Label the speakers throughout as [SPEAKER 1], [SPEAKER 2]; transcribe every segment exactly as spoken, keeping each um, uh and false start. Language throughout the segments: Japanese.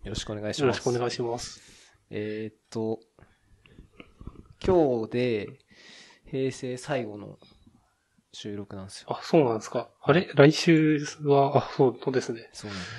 [SPEAKER 1] よろしくお願いします。
[SPEAKER 2] よろしくお願いします。
[SPEAKER 1] えーっと、今日で平成最後の収録なんですよ。
[SPEAKER 2] あ、そうなんですか。あれ来週は、あ、そう、そうですね。
[SPEAKER 1] そうなんです。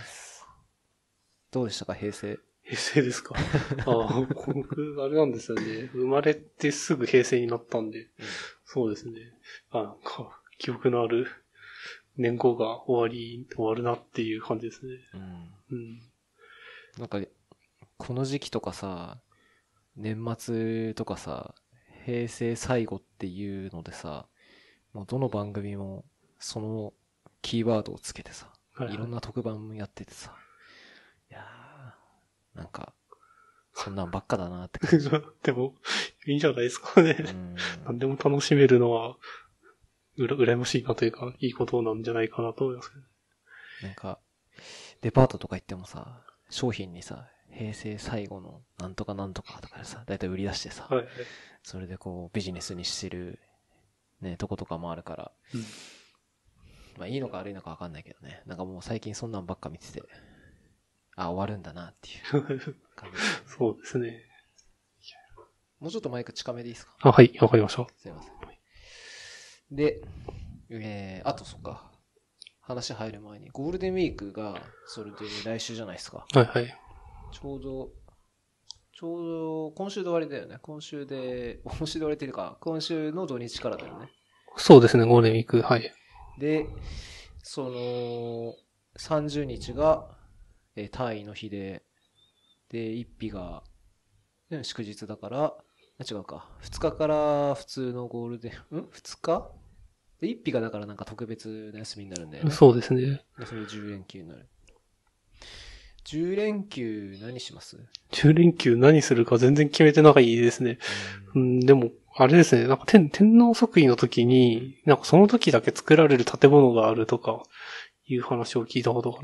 [SPEAKER 1] どうでしたか、平成。
[SPEAKER 2] 平成ですか。あ、僕、あれなんですよね。生まれてすぐ平成になったんで、うん、そうですね。あ、なんか、記憶のある年号が終わり、終わるなっていう感じですね。
[SPEAKER 1] うん。
[SPEAKER 2] うん、
[SPEAKER 1] なんか、この時期とかさ、年末とかさ、平成最後っていうのでさ、もうどの番組もそのキーワードをつけてさ、
[SPEAKER 2] はいはい、
[SPEAKER 1] いろんな特番もやっててさ、いやー、なんか、そんなんばっかだなって感じ。
[SPEAKER 2] でも、いいんじゃないですかね。何でも楽しめるのは、うら、羨ましいなというか、いいことなんじゃないかなと思いますけど。
[SPEAKER 1] なんか、デパートとか行ってもさ、商品にさ、平成最後のなんとかなんとかとかでさ、だいたい売り出してさ、
[SPEAKER 2] はいはい、
[SPEAKER 1] それでこうビジネスにしてる、ね、とことかもあるから、
[SPEAKER 2] うん、
[SPEAKER 1] まあいいのか悪いのかわかんないけどね、なんかもう最近そんなんばっか見てて、あ、終わるんだなっていう感じ、ね。
[SPEAKER 2] そうですね。
[SPEAKER 1] もうちょっとマイク近めでいいですか？
[SPEAKER 2] あ、はい、わかりました。
[SPEAKER 1] すいません。で、えー、あとそっか。話入る前に、ゴールデンウィークが、それで来週じゃないですか。
[SPEAKER 2] はいはい。
[SPEAKER 1] ちょうど、ちょうど、今週で終わりだよね。今週で、今週で終わりっていうか、今週の土日からだよね。
[SPEAKER 2] そうですね、ゴールデンウィーク、はい。
[SPEAKER 1] で、その、さんじゅうにちが、えー、単位の日で、で、いちにちが、祝日だから、違うか。ふつかから普通のゴールデン、ん ?ふつ 日で、いちにちがだからなんか特別な休みになるんだよね。
[SPEAKER 2] そうですね。
[SPEAKER 1] で、それじゅう連休になる。じゅう連休何します？
[SPEAKER 2] じゅう連休何するか全然決めてないですね。うん、うんでも、あれですね、なんか天、天皇即位の時に、なんかその時だけ作られる建物があるとか、いう話を聞いたことがあって、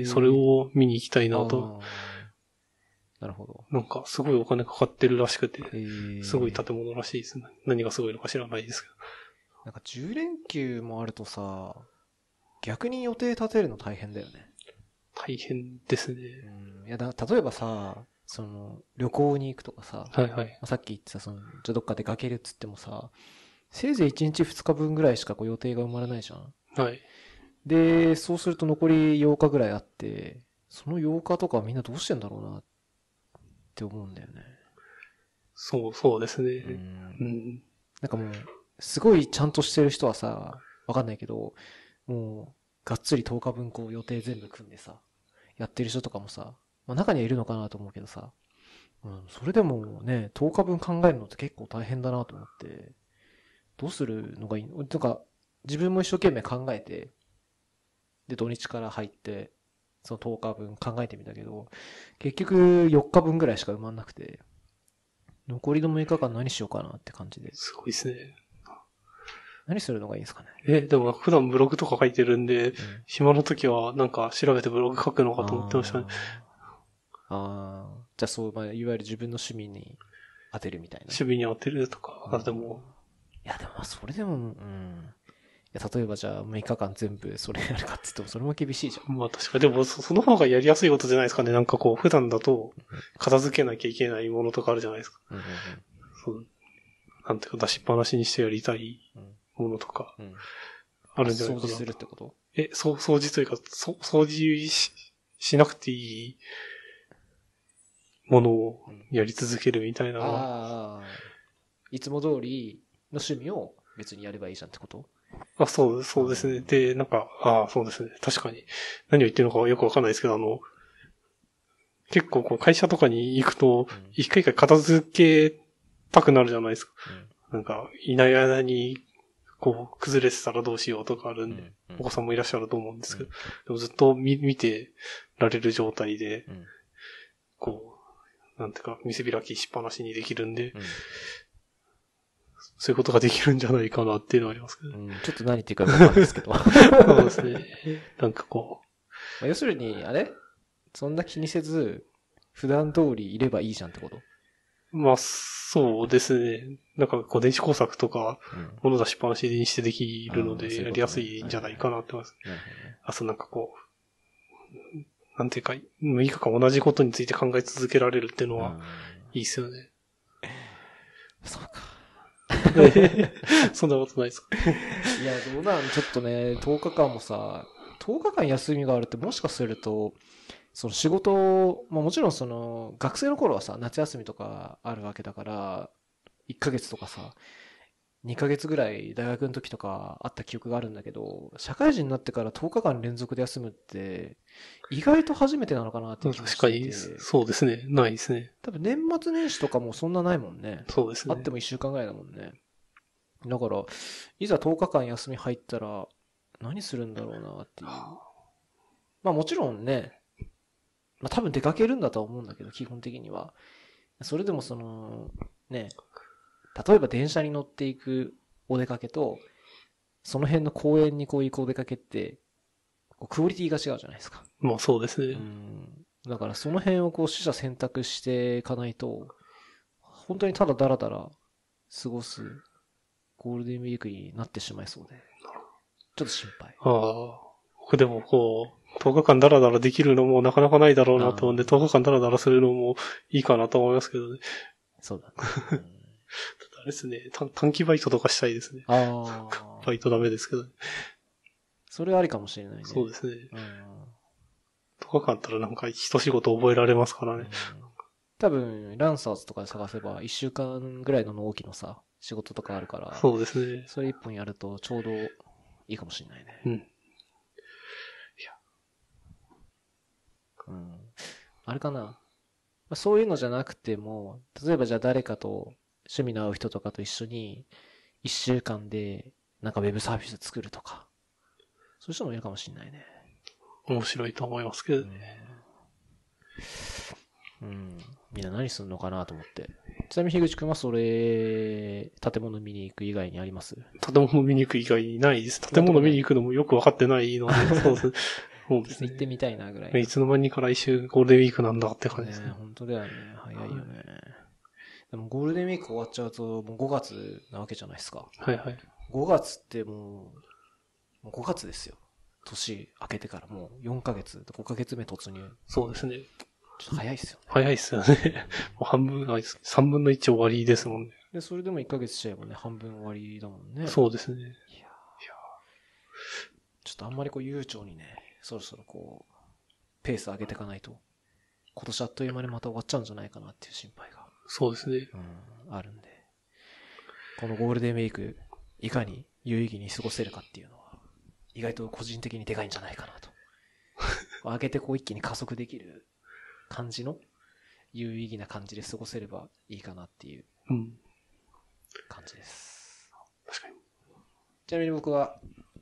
[SPEAKER 2] それを見に行きたいなと。
[SPEAKER 1] なるほど。
[SPEAKER 2] なんかすごいお金かかってるらしくて、すごい建物らしいですね。何がすごいのか知らないですけど。
[SPEAKER 1] なんかじゅう連休もあるとさ、逆に予定立てるの大変だよね。
[SPEAKER 2] 大変ですね。
[SPEAKER 1] うん。いやだ、例えばさ、その、旅行に行くとかさ、
[SPEAKER 2] はいはい。
[SPEAKER 1] さっき言ってた、その、じゃあどっか出かけるっつってもさ、せいぜいいちにちふつかぶんぐらいしかこう予定が埋まらないじゃん。
[SPEAKER 2] はい。
[SPEAKER 1] で、そうすると残りようかぐらいあって、そのようかとかみんなどうしてんだろうなって思うんだよね。
[SPEAKER 2] そう、そうですね。
[SPEAKER 1] うん。
[SPEAKER 2] うん、
[SPEAKER 1] なんかもう、すごいちゃんとしてる人はさ、わかんないけど、もう、がっつりとおかぶんこう予定全部組んでさ、やってる人とかもさ、まあ中にはいるのかなと思うけどさ、うん、それでもね、とおかぶん考えるのって結構大変だなと思って、どうするのがいいの？なんか、自分も一生懸命考えて、で、土日から入って、そのとおかぶん考えてみたけど、結局よっかぶんぐらいしか埋まんなくて、残りのむいかかん何しようかなって感じで。
[SPEAKER 2] すごいですね。
[SPEAKER 1] 何するのがいいですかね。
[SPEAKER 2] え、でも普段ブログとか書いてるんで、うん、暇の時はなんか調べてブログ書くのかと思ってましたね。
[SPEAKER 1] ああ、じゃあそう、まあ、いわゆる自分の趣味に当てるみたいな。
[SPEAKER 2] 趣味に当てるとか、あ、でも。
[SPEAKER 1] いや、でもまあそれでも、うん。いや、例えばじゃあむいかかん全部それやるかって言ってもそれも厳しいじゃん。
[SPEAKER 2] まあ確かに。でもそ、その方がやりやすいことじゃないですかね。なんかこう、普段だと片付けなきゃいけないものとかあるじゃないですか。うんうんうん、そう。なんていうか出しっぱなしにしてやりたいものとか、あるんじゃないかな。
[SPEAKER 1] 掃除するってこと？
[SPEAKER 2] え、そう、掃除というか、そ掃除し、しなくていいものをやり続けるみたいな、うん。あ
[SPEAKER 1] あ。いつも通りの趣味を別にやればいいじゃんってこと？
[SPEAKER 2] あ、そう、そうですね。で、なんか、ああ、そうですね。確かに。何を言ってるのかよくわかんないですけど、あの、結構こう会社とかに行くと、一回一回片付けたくなるじゃないですか。うん、なんか、いない間に、こう、崩れてたらどうしようとかあるんで、うんうん、お子さんもいらっしゃると思うんですけど、うん、でもずっと見、見てられる状態で、うん、こう、なんていうか、見せ開きしっぱなしにできるんで、うん、そういうことができるんじゃないかなっていうのはありますけど、うん、
[SPEAKER 1] ちょっと何言ってるかわかんないですけど。
[SPEAKER 2] そうですね。なんかこ
[SPEAKER 1] う。まあ、要するに、あれそんな気にせず、普段通りいればいいじゃんってこと？
[SPEAKER 2] まあ、そうですね。なんかこう電子工作とか、物出しっぱなしにしてできるので、やりやすいんじゃないかなって思います。あ、そうなんかこう、 なんていうか、むいかかん同じことについて考え続けられるっていうのは
[SPEAKER 1] うん
[SPEAKER 2] いいっすよね。
[SPEAKER 1] そうか。
[SPEAKER 2] そんなことないですか。
[SPEAKER 1] いや、どうなん、ちょっとね、とおかかんもさ、とおかかん休みがあるってもしかすると、その仕事、まあもちろんその、学生の頃はさ、夏休みとかあるわけだから、いっかげつとかさ、にかげつぐらい大学の時とかあった記憶があるんだけど、社会人になってからとおかかん連続で休むって、意外と初めてなのかなって気が
[SPEAKER 2] 確かに、
[SPEAKER 1] していて、
[SPEAKER 2] そうですね。ないですね。
[SPEAKER 1] 多分年末年始とかもそんなないもんね。
[SPEAKER 2] そうですね。
[SPEAKER 1] あってもいっしゅうかんぐらいだもんね。だから、いざとおかかん休み入ったら、何するんだろうなっていう。まあもちろんね、まあ多分出かけるんだとは思うんだけど、基本的には。それでもその、ね、例えば電車に乗っていくお出かけと、その辺の公園にこう行くお出かけって、こうクオリティが違うじゃないですか。
[SPEAKER 2] まあそうですね。
[SPEAKER 1] うん。だからその辺をこう取捨選択していかないと、本当にただダラダラ過ごすゴールデンウィークになってしまいそうで、ちょっと心配。
[SPEAKER 2] ああ。僕でもこう、とおかかんダラダラできるのもなかなかないだろうなと思うんで、
[SPEAKER 1] あー
[SPEAKER 2] とおかかんダラダラするのもいいかなと思いますけどね。
[SPEAKER 1] そうだね。うん
[SPEAKER 2] あれですね、短短期バイトとかしたいですね。
[SPEAKER 1] ああ。
[SPEAKER 2] バイトダメですけど、ね。
[SPEAKER 1] それはありかもしれないね。
[SPEAKER 2] そうですね。
[SPEAKER 1] うん。
[SPEAKER 2] とおかかんあったらなんか一仕事覚えられますからね。
[SPEAKER 1] うん多分、ランサーズとかで探せば、いっしゅうかんぐらいの納期のさ、仕事とかあるから、
[SPEAKER 2] そうですね。
[SPEAKER 1] それ一本やるとちょうどいいかもしれないね。
[SPEAKER 2] うん。
[SPEAKER 1] うん。あれかな。まあそういうのじゃなくても、例えばじゃあ誰かと、趣味の合う人とかと一緒に、いっしゅうかんで、なんかウェブサービス作るとか、そういう人もいるかもしれないね。
[SPEAKER 2] 面白いと思いますけどね。
[SPEAKER 1] うん。うんみんな何すんのかなと思って。ちなみに樋口くんはそれ、建物見に行く以外にあります
[SPEAKER 2] 建物見に行く以外にないです。建物見に行くのもよくわかってないので、そうですね。そうですね。
[SPEAKER 1] 行ってみたいなぐらい。
[SPEAKER 2] いつの間にか来週ゴールデンウィークなんだって感じです
[SPEAKER 1] ね
[SPEAKER 2] ね。
[SPEAKER 1] 本当だよね。早いよね。でもゴールデンウィーク終わっちゃうともうごがつなわけじゃないですか。
[SPEAKER 2] はいはい。
[SPEAKER 1] ごがつってもう、もうごがつですよ。年明けてからもうよんかげつ、ごかげつめ突入。
[SPEAKER 2] そうですね。
[SPEAKER 1] ちょっと早いっすよね。
[SPEAKER 2] 早いっすよね。もう半分、あさんぶんのいち終わりですもんね。
[SPEAKER 1] で、それでもいっかげつしちゃえばね、半分終わりだもんね。
[SPEAKER 2] そうですね。
[SPEAKER 1] いやちょっとあんまりこう悠長にね、そろそろこう、ペース上げていかないと、今年あっという間にまた終わっちゃうんじゃないかなっていう心配が、
[SPEAKER 2] そうですね。
[SPEAKER 1] うん、あるんで。このゴールデンウィーク、いかに有意義に過ごせるかっていうのは、意外と個人的にでかいんじゃないかなと。上げてこう一気に加速できる感じの、有意義な感じで過ごせればいいかなっていう
[SPEAKER 2] うん。
[SPEAKER 1] 感じです。
[SPEAKER 2] 確かに。
[SPEAKER 1] ちなみに僕は、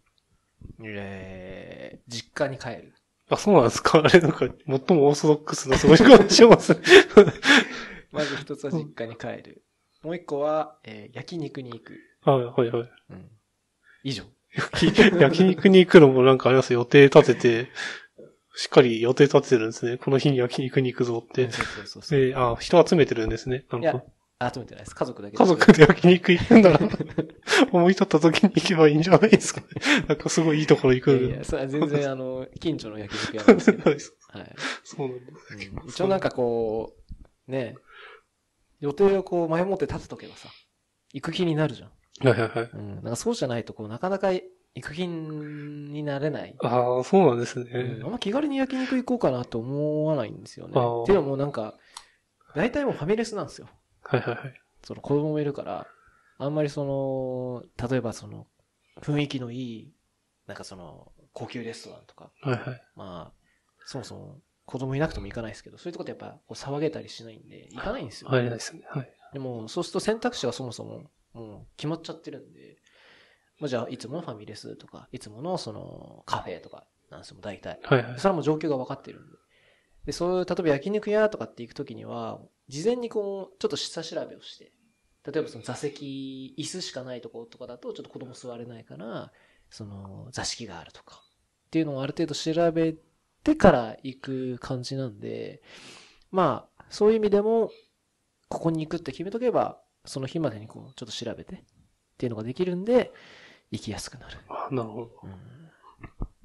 [SPEAKER 1] えー、実家に帰る。
[SPEAKER 2] あ、そうなんですか。あれなんか、最もオーソドックスな過ごし方します。
[SPEAKER 1] まず一つは実家に帰る。もう一個は、えー、焼肉に行く。
[SPEAKER 2] はいはいはい。
[SPEAKER 1] うん。以上。
[SPEAKER 2] 焼肉に行くのもなんかあります予定立てて、しっかり予定立ててるんですね。この日に焼肉に行くぞって。
[SPEAKER 1] そうそうそうそう。
[SPEAKER 2] えー、あ、人集めてるんですね。ないる
[SPEAKER 1] や
[SPEAKER 2] ほど。、
[SPEAKER 1] 集めてないです。家族だけ
[SPEAKER 2] 家族で焼肉行くんなら、思い立った時に行けばいいんじゃないですかね。なんかすごいいいところ行く。
[SPEAKER 1] いやいや、それは全然あの、近所の焼肉屋なんですけど。はい。
[SPEAKER 2] そうなんだ。
[SPEAKER 1] うん、一応なんかこう、ね、予定をこう前もって立てとけばさ、行く気になるじゃん。
[SPEAKER 2] はいはいはい。
[SPEAKER 1] うん。なんかそうじゃないとこう、なかなか行く気になれない。
[SPEAKER 2] ああ、そうなんですね。
[SPEAKER 1] うん。あんま気軽に焼肉行こうかなと思わないんですよね。
[SPEAKER 2] あー
[SPEAKER 1] っていうのもなんか、大体もうファミレスなんですよ。
[SPEAKER 2] はいはいはい。
[SPEAKER 1] その子供もいるから、あんまりその、例えばその、雰囲気のいい、なんかその、高級レストランとか、
[SPEAKER 2] はいはい。
[SPEAKER 1] まあ、そもそも子供いなくても行かないですけど、そういうとこってやっぱこう騒げたりしないんで、行かないんですよ。
[SPEAKER 2] 入れないですね。はい。
[SPEAKER 1] でも、そうすると選択肢がそもそも、もう決まっちゃってるんで、まあ、じゃあ、いつものファミレスとか、いつものその、カフェとか、なんですよ、大体。
[SPEAKER 2] はいはい。
[SPEAKER 1] それはもう状況が分かってるんで。で、そういう、例えば焼肉屋とかって行くときには、事前にこう、ちょっと下調べをして、例えばその座席、椅子しかないところとかだと、ちょっと子供座れないから、その、座敷があるとか、っていうのをある程度調べてから行く感じなんで、まあ、そういう意味でも、ここに行くって決めとけば、その日までにこう、ちょっと調べて、っていうのができるんで、行きやすくなる。
[SPEAKER 2] あなるほど。
[SPEAKER 1] うん、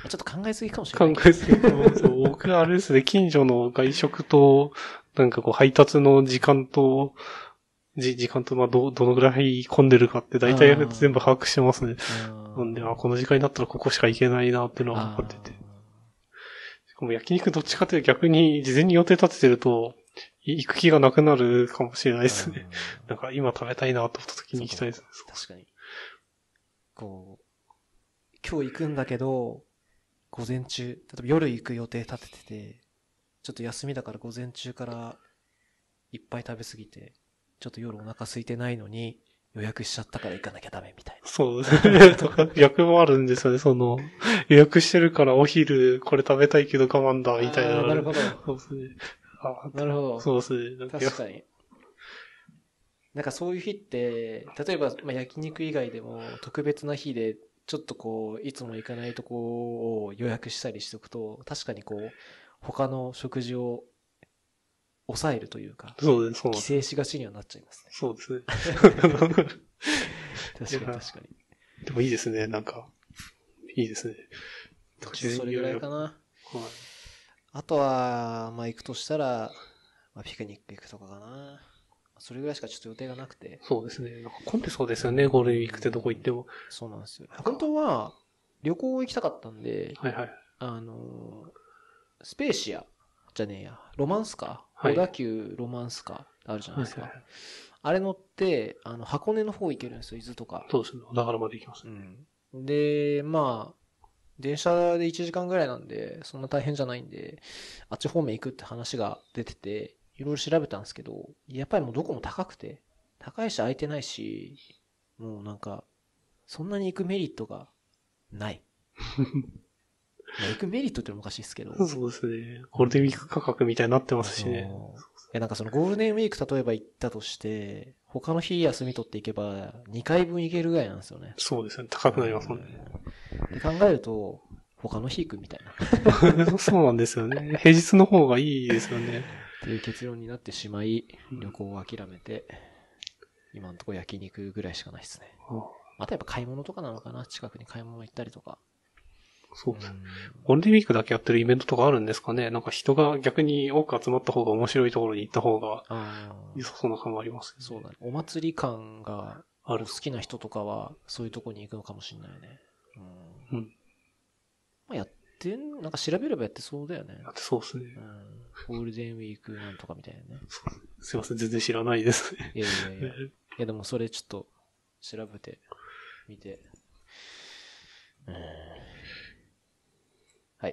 [SPEAKER 1] ちょっと考えすぎかもしれない。
[SPEAKER 2] 考えすぎかも。そう僕はあれですね、近所の外食と、なんかこう配達の時間と、じ、時間と、まあ、ど、どのぐらい混んでるかって大体全部把握してますね。なんで、あ、この時間になったらここしか行けないなっていうのは分かってて。しかも焼肉どっちかというと逆に事前に予定立ててると、行く気がなくなるかもしれないですね。なんか今食べたいなと思った時に行きたいです。
[SPEAKER 1] 確かに。こう、今日行くんだけど、午前中、例えば夜行く予定立ててて、ちょっと休みだから午前中からいっぱい食べ過ぎて、ちょっと夜お腹空いてないのに予約しちゃったから行かなきゃダメみたいな。
[SPEAKER 2] そうですね。とか逆もあるんですよね。その、予約してるからお昼これ食べたいけど我慢だみたいな。
[SPEAKER 1] なるほど。
[SPEAKER 2] そうですね。あ
[SPEAKER 1] なるほど。
[SPEAKER 2] そうですね。
[SPEAKER 1] 確かに。なんかそういう日って、例えば、まあ、焼肉以外でも特別な日で、ちょっとこう、いつも行かないとこを予約したりしておくと、確かにこう、他の食事を抑えるというか、
[SPEAKER 2] そうです、そう
[SPEAKER 1] 規制しがちにはなっちゃいますね。
[SPEAKER 2] そうですね。
[SPEAKER 1] 確かに確かに。
[SPEAKER 2] でもいいですね、なんか。いいですね。
[SPEAKER 1] それぐらいかな。はい、あとは、まあ行くとしたら、まあ、ピクニック行くとかかな。それぐらいしかちょっと予定がなくて。
[SPEAKER 2] そうですね。なんか混んでそうですよね、ゴールデンウィークってどこ行っても。
[SPEAKER 1] そうなんですよ。本当は、旅行行きたかったんで、
[SPEAKER 2] はいはい。
[SPEAKER 1] あの、スペーシアじゃねえや、ロマンスカー、
[SPEAKER 2] はい、
[SPEAKER 1] 小田急ロマンスカーあるじゃないですか。はいはいはい、あれ乗って、あの、箱根の方行けるんですよ、伊豆とか。
[SPEAKER 2] そうですね。小田原まで行きます、
[SPEAKER 1] ね。うん。で、まあ、電車でいちじかんぐらいなんで、そんな大変じゃないんで、あっち方面行くって話が出てて、いろいろ調べたんですけど、やっぱりもうどこも高くて、高いし空いてないし、もうなんか、そんなに行くメリットがない。まあ、行くメリットってのもおかしいですけど。
[SPEAKER 2] そうですね。ゴールデンウィーク価格みたいになってますしね。
[SPEAKER 1] いや、なんかそのゴールデンウィーク例えば行ったとして、他の日休み取っていけばにかいぶん行けるぐらいなんですよね。
[SPEAKER 2] そうですね。高くなりますもんね。
[SPEAKER 1] で考えると、他の日行くみたい
[SPEAKER 2] な。そうなんですよね。平日の方がいいですよね。
[SPEAKER 1] っていう結論になってしまい、旅行を諦めて、今のところ焼肉ぐらいしかないですね。あとやっぱ買い物とかなのかな、近くに買い物行ったりとか。
[SPEAKER 2] そうです。ゴールデンウィークだけやってるイベントとかあるんですかね。なんか人が逆に多く集まった方が面白いところに行った方が良さそうな感もありますね。
[SPEAKER 1] そうだね。お祭り感がある好きな人とかはそういうところに行くのかもしれないね。うん。うん、まあ、やってん、なんか調べればやってそうだよね。
[SPEAKER 2] やってそうですね。
[SPEAKER 1] うん。ゴールデンウィークなんとかみたいなね。
[SPEAKER 2] すいません、全然知らないですね。
[SPEAKER 1] いやいやいや。いやでもそれちょっと調べてみて。うん。はい。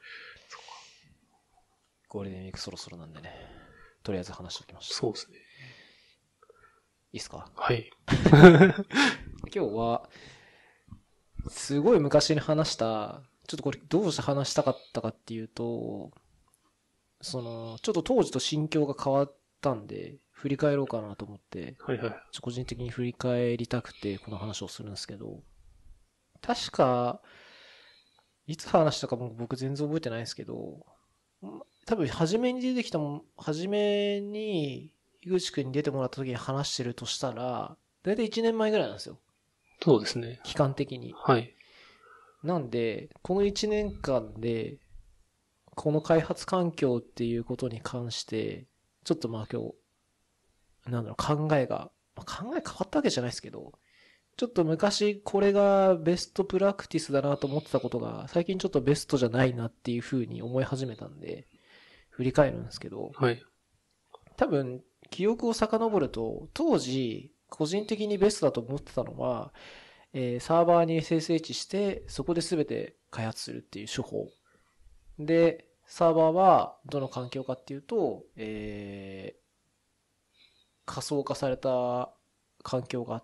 [SPEAKER 1] ゴールデンウィークそろそろなんでね。とりあえず話しておきました。
[SPEAKER 2] そうですね。
[SPEAKER 1] いいっすか？
[SPEAKER 2] はい。
[SPEAKER 1] 今日は、すごい昔に話した、ちょっとこれどうして話したかったかっていうと、その、ちょっと当時と心境が変わったんで、振り返ろうかなと思って、
[SPEAKER 2] はいはい。
[SPEAKER 1] 個人的に振り返りたくてこの話をするんですけど、確か、いつ話したかも僕全然覚えてないんですけど、多分初めに出てきたもん、初めに井口くんに出てもらった時に話してるとしたら、だいたいいちねんまえぐらいなんですよ。
[SPEAKER 2] そうですね。
[SPEAKER 1] 期間的に。
[SPEAKER 2] はい。
[SPEAKER 1] なんで、このいちねんかんで、この開発環境っていうことに関して、ちょっとまあ今日、なんだろう、考えが、まあ、考え変わったわけじゃないですけど、ちょっと昔これがベストプラクティスだなと思ってたことが、最近ちょっとベストじゃないなっていう風に思い始めたんで、振り返るんですけど、
[SPEAKER 2] はい。
[SPEAKER 1] 多分、記憶を遡ると、当時、個人的にベストだと思ってたのは、えー、サーバーに エスエスエイチ して、そこで全て開発するっていう手法。で、サーバーはどの環境かっていうと、えー、仮想化された環境があって、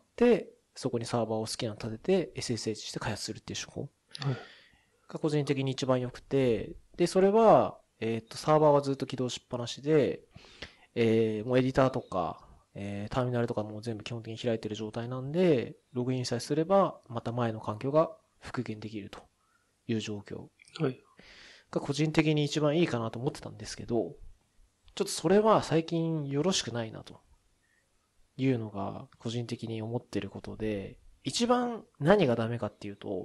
[SPEAKER 1] そこにサーバーを好きなの立てて エスエスエイチ して開発するっていう手法が個人的に一番良くて、で、それは、えっと、サーバーはずっと起動しっぱなしで、えー、もうエディターとか、えー、ターミナルとかも全部基本的に開いてる状態なんで、ログインさえすれば、また前の環境が復元できるという状況。
[SPEAKER 2] はい。
[SPEAKER 1] が個人的に一番いいかなと思ってたんですけど、ちょっとそれは最近よろしくないなというのが個人的に思ってることで、一番何がダメかっていうと、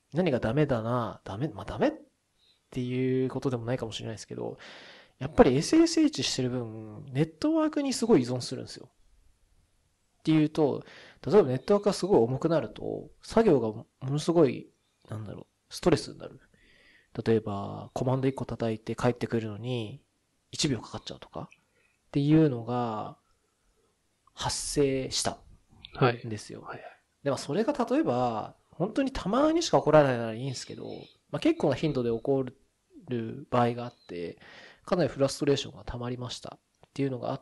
[SPEAKER 1] 何がダメだな、ダメ、まあダメっていうことでもないかもしれないですけど、やっぱり エスエスエイチ してる分、ネットワークにすごい依存するんですよ。っていうと、例えばネットワークがすごい重くなると、作業がものすごい、なんだろう、ストレスになる。例えば、コマンドいっこ叩いて帰ってくるのに、いちびょうかかっちゃうとか、っていうのが、発生した
[SPEAKER 2] はい。
[SPEAKER 1] んですよ。
[SPEAKER 2] はい。
[SPEAKER 1] でもそれが例えば、本当にたまにしか起こらないならいいんですけど、まあ、結構な頻度で起こる場合があって、かなりフラストレーションが溜まりましたっていうのがあって、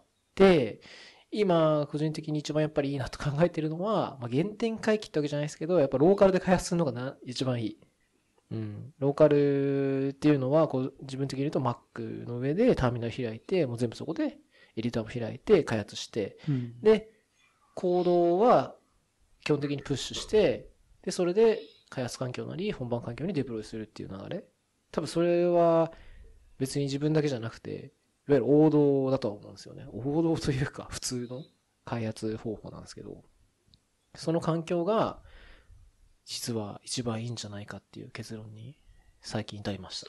[SPEAKER 1] 今、個人的に一番やっぱりいいなと考えてるのは、まあ、原点回帰ってわけじゃないですけど、やっぱローカルで開発するのがな一番いい。うん。ローカルっていうのは、こう、自分的に言うと Mac の上でターミナル開いて、もう全部そこでエディターも開いて開発して、
[SPEAKER 2] うん、
[SPEAKER 1] で、コードは基本的にプッシュして、で、それで開発環境なり本番環境にデプロイするっていう流れ。多分それは別に自分だけじゃなくて、いわゆる王道だとは思うんですよね。王道というか普通の開発方法なんですけど、その環境が実は一番いいんじゃないかっていう結論に最近至りました。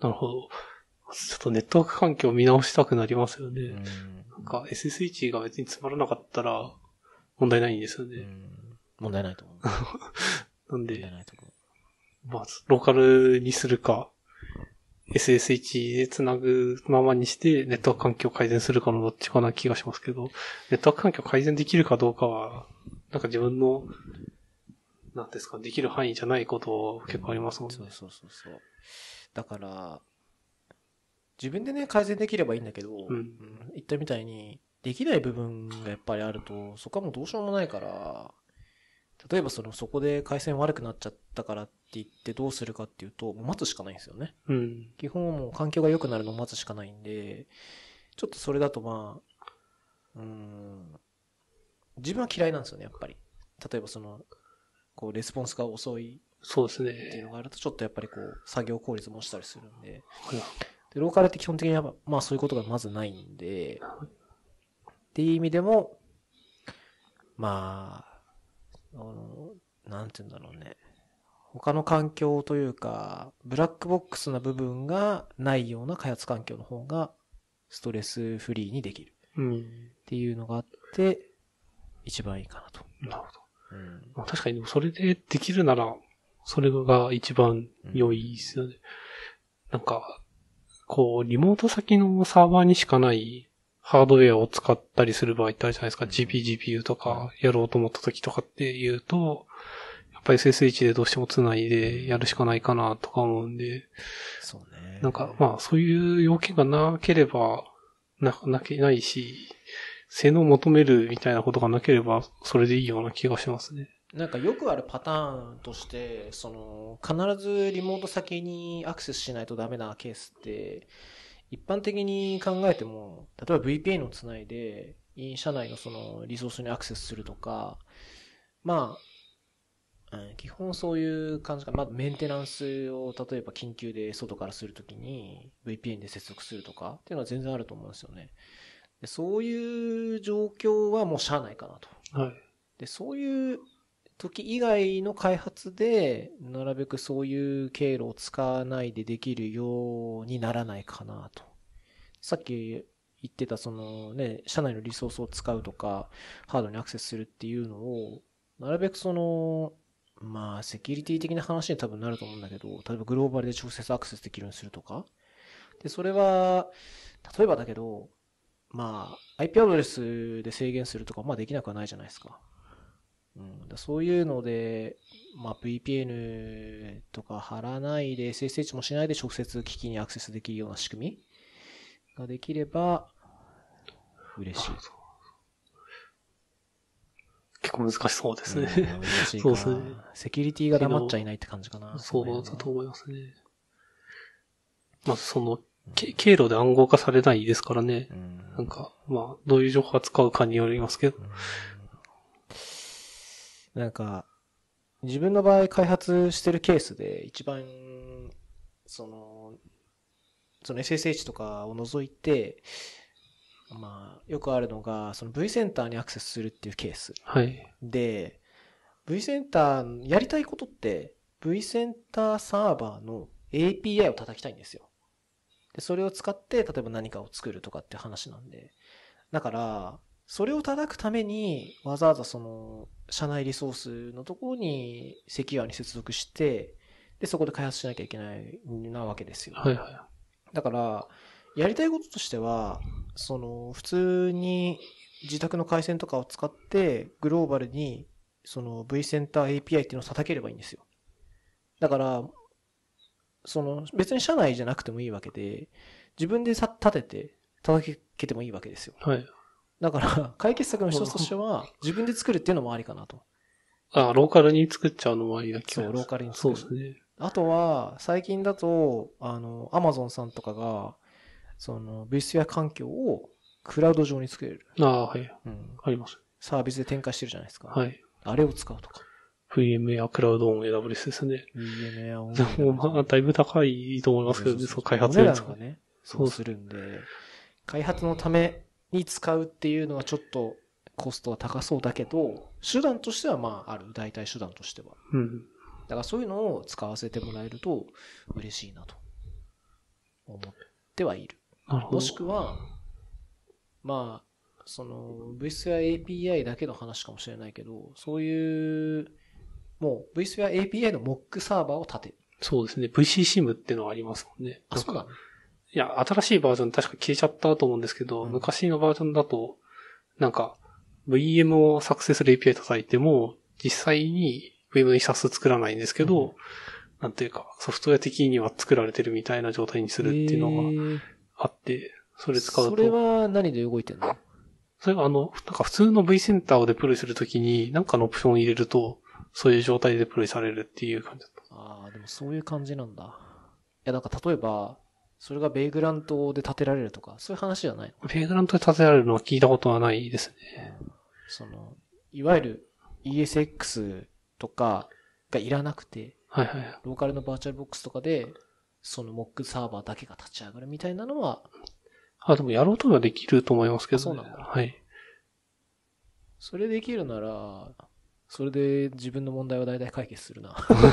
[SPEAKER 2] なるほど。ちょっとネットワーク環境を見直したくなりますよね。
[SPEAKER 1] うん、
[SPEAKER 2] なんか エスエスエイチ が別につまらなかったら問題ないんですよね。
[SPEAKER 1] うん、問題ないと思う。
[SPEAKER 2] なんで、
[SPEAKER 1] 問題ないと思う。
[SPEAKER 2] まあ、ローカルにするか、エスエスエイチ でつなぐままにしてネットワーク環境を改善するかのどっちかな気がしますけど、ネットワーク環境改善できるかどうかは、なんか自分の、なんですか、できる範囲じゃないこと結構ありますもんね。
[SPEAKER 1] そうそうそうそう。だから、自分でね、改善できればいいんだけど、
[SPEAKER 2] うん
[SPEAKER 1] うん、言ったみたいに、できない部分がやっぱりあると、そこはもうどうしようもないから、例えばその、そこで回線悪くなっちゃったからって言ってどうするかっていうと、もう待つしかないんですよね。
[SPEAKER 2] うん。
[SPEAKER 1] 基本はもう環境が良くなるのを待つしかないんで、ちょっとそれだとまあ、うーん、自分は嫌いなんですよね、やっぱり。例えばその、こう、レスポンスが遅い
[SPEAKER 2] そうですね。
[SPEAKER 1] っていうのがあると、ちょっとやっぱりこう、作業効率も落ちたりするんで、
[SPEAKER 2] はい
[SPEAKER 1] で、ローカルって基本的には、まあそういうことがまずないんで、っていう意味でも、まあ、あの、なんて言うんだろうね。他の環境というか、ブラックボックスな部分がないような開発環境の方が、ストレスフリーにできる。
[SPEAKER 2] うん。
[SPEAKER 1] っていうのがあって、一番いいかなと。
[SPEAKER 2] なるほど。
[SPEAKER 1] うん、
[SPEAKER 2] まあ、確かに、それでできるなら、それが一番良いですよね。うん、なんか、こう、リモート先のサーバーにしかないハードウェアを使ったりする場合ってあるじゃないですか。うん、ジーピー、ジーピーユー とかやろうと思った時とかって言うと、やっぱり エスエスエイチ でどうしても繋いでやるしかないかなとか思うんで。
[SPEAKER 1] そうね。
[SPEAKER 2] なんか、まあ、そういう要件がなければ、な、なけないし、性能を求めるみたいなことがなければ、それでいいような気がしますね。
[SPEAKER 1] なんかよくあるパターンとして、その、必ずリモート先にアクセスしないとダメなケースって、一般的に考えても、例えば ブイピーエヌ をつないで、社内のそのリソースにアクセスするとか、まあ、うん、基本そういう感じか。まあ、メンテナンスを例えば緊急で外からするときに ブイピーエヌ で接続するとかっていうのは全然あると思うんですよね。でそういう状況はもうしゃあないかなと。
[SPEAKER 2] はい。
[SPEAKER 1] で、そういう時以外の開発で、なるべくそういう経路を使わないでできるようにならないかなと。さっき言ってたそのね、社内のリソースを使うとか、ハードにアクセスするっていうのを、なるべくその、まあ、セキュリティ的な話に多分なると思うんだけど、例えばグローバルで直接アクセスできるようにするとか。で、それは、例えばだけど、まあ、アイピー アドレスで制限するとか、まあできなくはないじゃないですか。うん、だそういうので、まあ、ブイピーエヌ とか貼らないで エスエスエイチ もしないで直接機器にアクセスできるような仕組みができれば嬉しい。
[SPEAKER 2] 結構難しそうですね。
[SPEAKER 1] うん、難しいか。そうですね。セキュリティが黙っちゃいないって感じかな。
[SPEAKER 2] そうだと思いますね。まあ、その、経路で暗号化されないですからね。うん、なんか、まあ、どういう情報を使うかによりますけど。うん、
[SPEAKER 1] なんか、自分の場合開発してるケースで一番、その、その エスエスエイチ とかを除いて、まあ、よくあるのが、その V センターにアクセスするっていうケース。
[SPEAKER 2] はい。
[SPEAKER 1] で、V センターやりたいことって、 vCenter サーバーの エーピーアイ を叩きたいんですよ。で、それを使って、例えば何かを作るとかって話なんで。だから、それを叩くために、わざわざその、社内リソースのところに、セキュアに接続して、で、そこで開発しなきゃいけないなわけですよ。
[SPEAKER 2] はいはい。
[SPEAKER 1] だから、やりたいこととしては、その、普通に自宅の回線とかを使って、グローバルに、その vCenter エーピーアイ っていうのを叩ければいいんですよ。だから、その、別に社内じゃなくてもいいわけで、自分でさ立てて、叩けてもいいわけですよ。
[SPEAKER 2] はい。
[SPEAKER 1] だから、解決策の一つとしては、自分で作るっていうのもありかなと。
[SPEAKER 2] あ、ローカルに作っちゃうのもありだけど。
[SPEAKER 1] そう、ローカルに作る。
[SPEAKER 2] そうですね。
[SPEAKER 1] あとは、最近だと、あの、アマゾンさんとかが、その、vSphere 環境をクラウド上に作れる。
[SPEAKER 2] ああ、はい。
[SPEAKER 1] うん。
[SPEAKER 2] あります。
[SPEAKER 1] サービスで展開してるじゃないですか。
[SPEAKER 2] はい。
[SPEAKER 1] あれを使うとか。
[SPEAKER 2] VMware クラウドオン エーダブリューエス ですね。
[SPEAKER 1] VMware オン。
[SPEAKER 2] でもまあ、だいぶ高いと思いますけどね、そう、開発
[SPEAKER 1] お値
[SPEAKER 2] で使う。
[SPEAKER 1] 段がね、そうするんで、開発のために使うっていうのはちょっとコストは高そうだけど、手段としてはまあある。代替手段としては。
[SPEAKER 2] うん。
[SPEAKER 1] だからそういうのを使わせてもらえると嬉しいなと思ってはいる。
[SPEAKER 2] なるほど。
[SPEAKER 1] もしくは、まあ、その vSphere エーピーアイ だけの話かもしれないけど、そういう、もう vSphere エーピーアイ の モック サーバーを立てる。
[SPEAKER 2] そうですね。ブイシーシム っていうのはありますもんね。
[SPEAKER 1] あ、そうだね。
[SPEAKER 2] いや、新しいバージョン確か消えちゃったと思うんですけど、うん、昔のバージョンだと、なんか、ブイエム を作成する エーピーアイ 叩いても、実際に ブイエム にサス作らないんですけど、うん、なんていうか、ソフトウェア的には作られてるみたいな状態にするっていうのがあって、それ使うと。
[SPEAKER 1] それは何で動いてんの？
[SPEAKER 2] それはあの、なんか普通の vCenter をデプロイするときに、なんかのオプションを入れると、そういう状態でデプロイされるっていう感じだった。
[SPEAKER 1] ああ、でもそういう感じなんだ。いや、なんか例えば、それがベイグラントで建てられるとか、そういう話じゃないの？
[SPEAKER 2] ベイグラントで建てられるのは聞いたことはないですね。
[SPEAKER 1] その、いわゆる イーエスエックス とかがいらなくて、
[SPEAKER 2] はいはい。
[SPEAKER 1] ローカルのバーチャルボックスとかで、その モック サーバーだけが立ち上がるみたいなのは、
[SPEAKER 2] あ、でもやろうとはできると思いますけどね。
[SPEAKER 1] そうなんだ。
[SPEAKER 2] はい。
[SPEAKER 1] それできるなら、それで自分の問題は大体解決するな。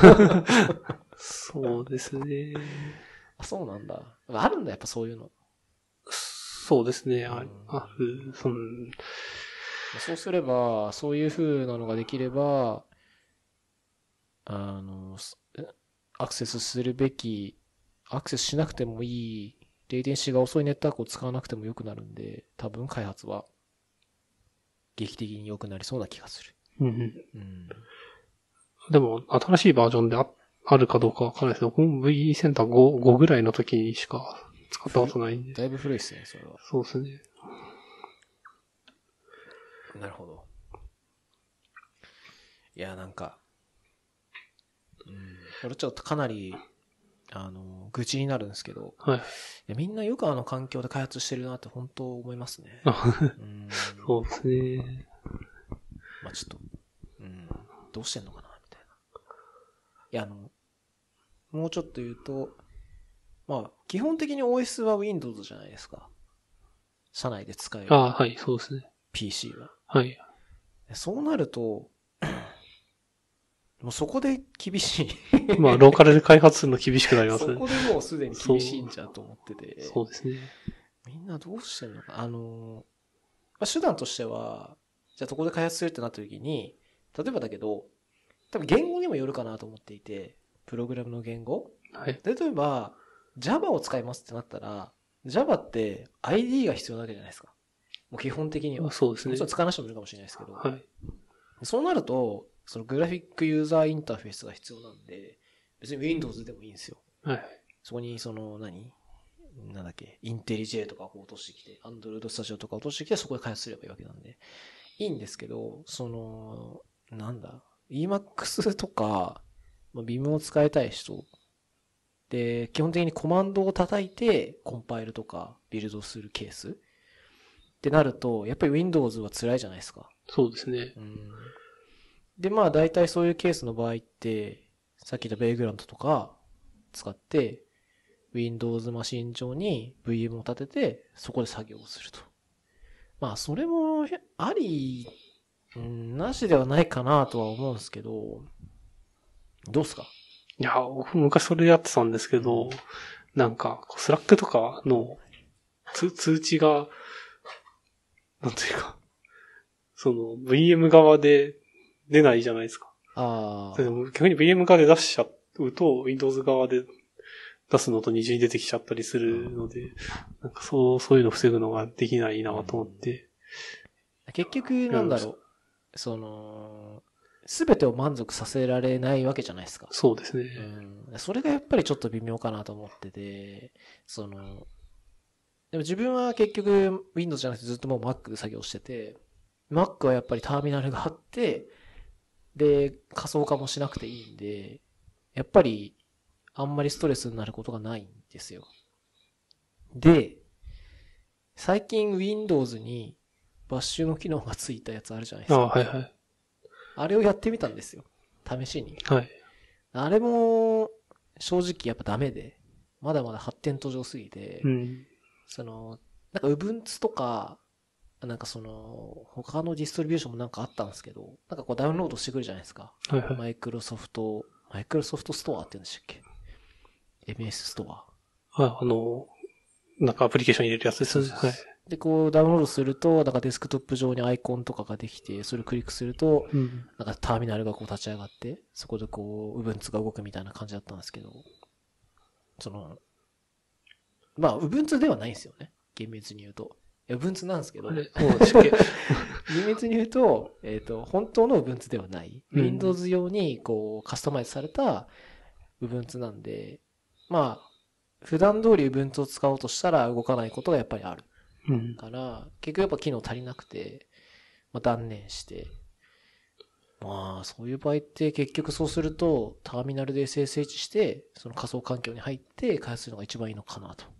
[SPEAKER 2] そうですね。
[SPEAKER 1] あ、そうなんだ。あるんだ、やっぱそういうの。
[SPEAKER 2] そうですね。ある、ある、その、
[SPEAKER 1] そうすれば、そういう風なのができれば、あの、アクセスするべき、アクセスしなくてもいい、レイテンシーが遅いネットワークを使わなくても良くなるんで、多分開発は劇的に良くなりそうな気がする。
[SPEAKER 2] うん。
[SPEAKER 1] うん、
[SPEAKER 2] でも、新しいバージョンで あ, あるかどうかわからないですけど、V センター ご, ごぐらいの時にしか使ったことないんで。
[SPEAKER 1] だいぶ古いですね、それは。
[SPEAKER 2] そうですね。
[SPEAKER 1] なるほど。いや、なんか、うん、これちょっとかなり、あの、愚痴になるんですけど、
[SPEAKER 2] はい。い
[SPEAKER 1] やみんなよくあの環境で開発してるなって本当思いますね。うん、
[SPEAKER 2] そうですね。
[SPEAKER 1] まあちょっと、うん、どうしてんのかなみたいな。いや、あの、もうちょっと言うと、まあ、基本的に オーエス は Windows じゃないですか。社内で使える。
[SPEAKER 2] ああ、はい、そうですね。
[SPEAKER 1] ピーシー は。
[SPEAKER 2] はい。
[SPEAKER 1] そうなると、もうそこで厳しい。
[SPEAKER 2] まあ、ローカルで開発するの厳しくなりますね。
[SPEAKER 1] そこでもうすでに厳しいんじゃと思ってて。
[SPEAKER 2] そう、そうですね。
[SPEAKER 1] みんなどうしてんのか。あの、まあ、手段としては、じゃあそこで開発するってなった時に、例えばだけど、多分言語にもよるかなと思っていて、プログラムの言語。
[SPEAKER 2] はい。
[SPEAKER 1] 例えば、Java を使いますってなったら、Java って アイディー が必要なわけじゃないですか。もう基本的には。
[SPEAKER 2] そうですね。
[SPEAKER 1] もちろん使わない人もいるかもしれないですけど。
[SPEAKER 2] はい。
[SPEAKER 1] そうなると、そのグラフィックユーザーインターフェースが必要なんで、別に Windows でもいいんですよ。
[SPEAKER 2] はい。
[SPEAKER 1] そこにその何、なんだっけ、インテリジェイとかを落としてきて、Android Studio とか落としてきて、そこで開発すればいいわけなんで。いいんですけど、その、なんだ、イーマックス とか、ビーム を使いたい人で、基本的にコマンドを叩いて、コンパイルとかビルドするケースってなると、やっぱり Windows は辛いじゃないですか。
[SPEAKER 2] そうですね。
[SPEAKER 1] うん、で、まあ大体そういうケースの場合って、さっき言ったベイグラントとか使って、Windows マシン上に ブイエム を立てて、そこで作業をすると。まあそれもあり、うん、なしではないかなとは思うんですけど、どうすか
[SPEAKER 2] いや、僕も昔それやってたんですけど、なんか、スラックとかの通通知が、なんていうか、その ブイエム 側で出ないじゃないですか。
[SPEAKER 1] ああ。
[SPEAKER 2] でも逆に ブイエム 側で出しちゃうと、Windows 側で出すのと二重に出てきちゃったりするので、なんかそう、そういうの防ぐのができないなと思って。
[SPEAKER 1] 結局、なんだろう。その、すべてを満足させられないわけじゃないですか。
[SPEAKER 2] そうですね。
[SPEAKER 1] うん。それがやっぱりちょっと微妙かなと思ってて、その、でも自分は結局 Windows じゃなくてずっともう Mac で作業してて、Mac はやっぱりターミナルがあって、で、仮想化もしなくていいんで、やっぱりあんまりストレスになることがないんですよ。で、最近 Windows にバッシュの機能がついたやつあるじゃないですか。
[SPEAKER 2] ああ、はいはい。
[SPEAKER 1] あれをやってみたんですよ。試しに。
[SPEAKER 2] はい。
[SPEAKER 1] あれも、正直やっぱダメで、まだまだ発展途上すぎて、
[SPEAKER 2] うん。
[SPEAKER 1] その、なんか Ubuntu とか、なんかその、他のディストリビューションもなんかあったんですけど、なんかこうダウンロードしてくるじゃないですか。
[SPEAKER 2] はいはい。
[SPEAKER 1] マイクロソフト、マイクロソフトストアって言うんでしたっけ？ エムエス ストア。
[SPEAKER 2] あ、あの、なんかアプリケーション入れるやつですね。はい。
[SPEAKER 1] で、こうダウンロードすると、なんかデスクトップ上にアイコンとかができて、それをクリックすると、
[SPEAKER 2] うん。
[SPEAKER 1] なんかターミナルがこう立ち上がって、そこでこう、Ubuntu が動くみたいな感じだったんですけど、その、まあ、Ubuntu ではないんですよね。厳密に言うと。Ubuntu なんですけど、
[SPEAKER 2] あれ、そうでしたっけ？
[SPEAKER 1] 厳密に言うと、えっと、本当の Ubuntu ではない。
[SPEAKER 2] うん
[SPEAKER 1] Windows 用にこう、カスタマイズされた Ubuntu なんで、まあ、普段通り Ubuntu を使おうとしたら動かないことがやっぱりある。
[SPEAKER 2] うん。
[SPEAKER 1] から、結局やっぱ機能足りなくて、まあ、断念して、まあ、そういう場合って結局そうすると、ターミナルで エスエスエイチ して、その仮想環境に入って開発するのが一番いいのかな、と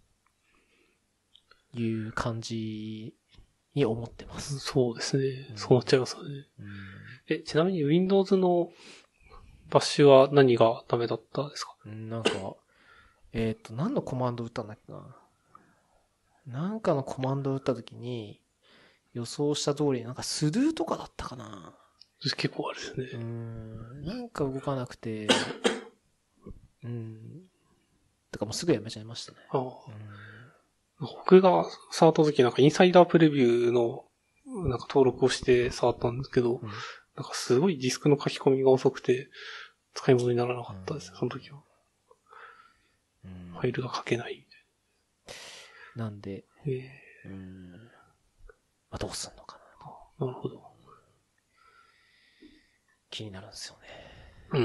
[SPEAKER 1] いう感じに思ってます。
[SPEAKER 2] そうですね。そうなっちゃいますよね。
[SPEAKER 1] うん、
[SPEAKER 2] え、ちなみに Windows のバッシュは何がダメだったですか？
[SPEAKER 1] なんか、えっと、何のコマンド打ったんだっけな。なんかのコマンドを打ったときに、予想した通り、なんかスドゥとかだったかな。
[SPEAKER 2] 結構あれですね。
[SPEAKER 1] うーん、なんか動かなくて、うん。てかもうすぐやめちゃいましたね。
[SPEAKER 2] ああ、
[SPEAKER 1] うん、
[SPEAKER 2] 僕が触った時なんかインサイダープレビューのなんか登録をして触ったんですけど、
[SPEAKER 1] うん、
[SPEAKER 2] なんかすごいディスクの書き込みが遅くて使い物にならなかったです、うん、その時は。うん、ファイルが書けないみたい
[SPEAKER 1] な。なんで、
[SPEAKER 2] えー、
[SPEAKER 1] うん、まあ、どうすんのか
[SPEAKER 2] な。なるほど。
[SPEAKER 1] 気になるんですよね。
[SPEAKER 2] うん。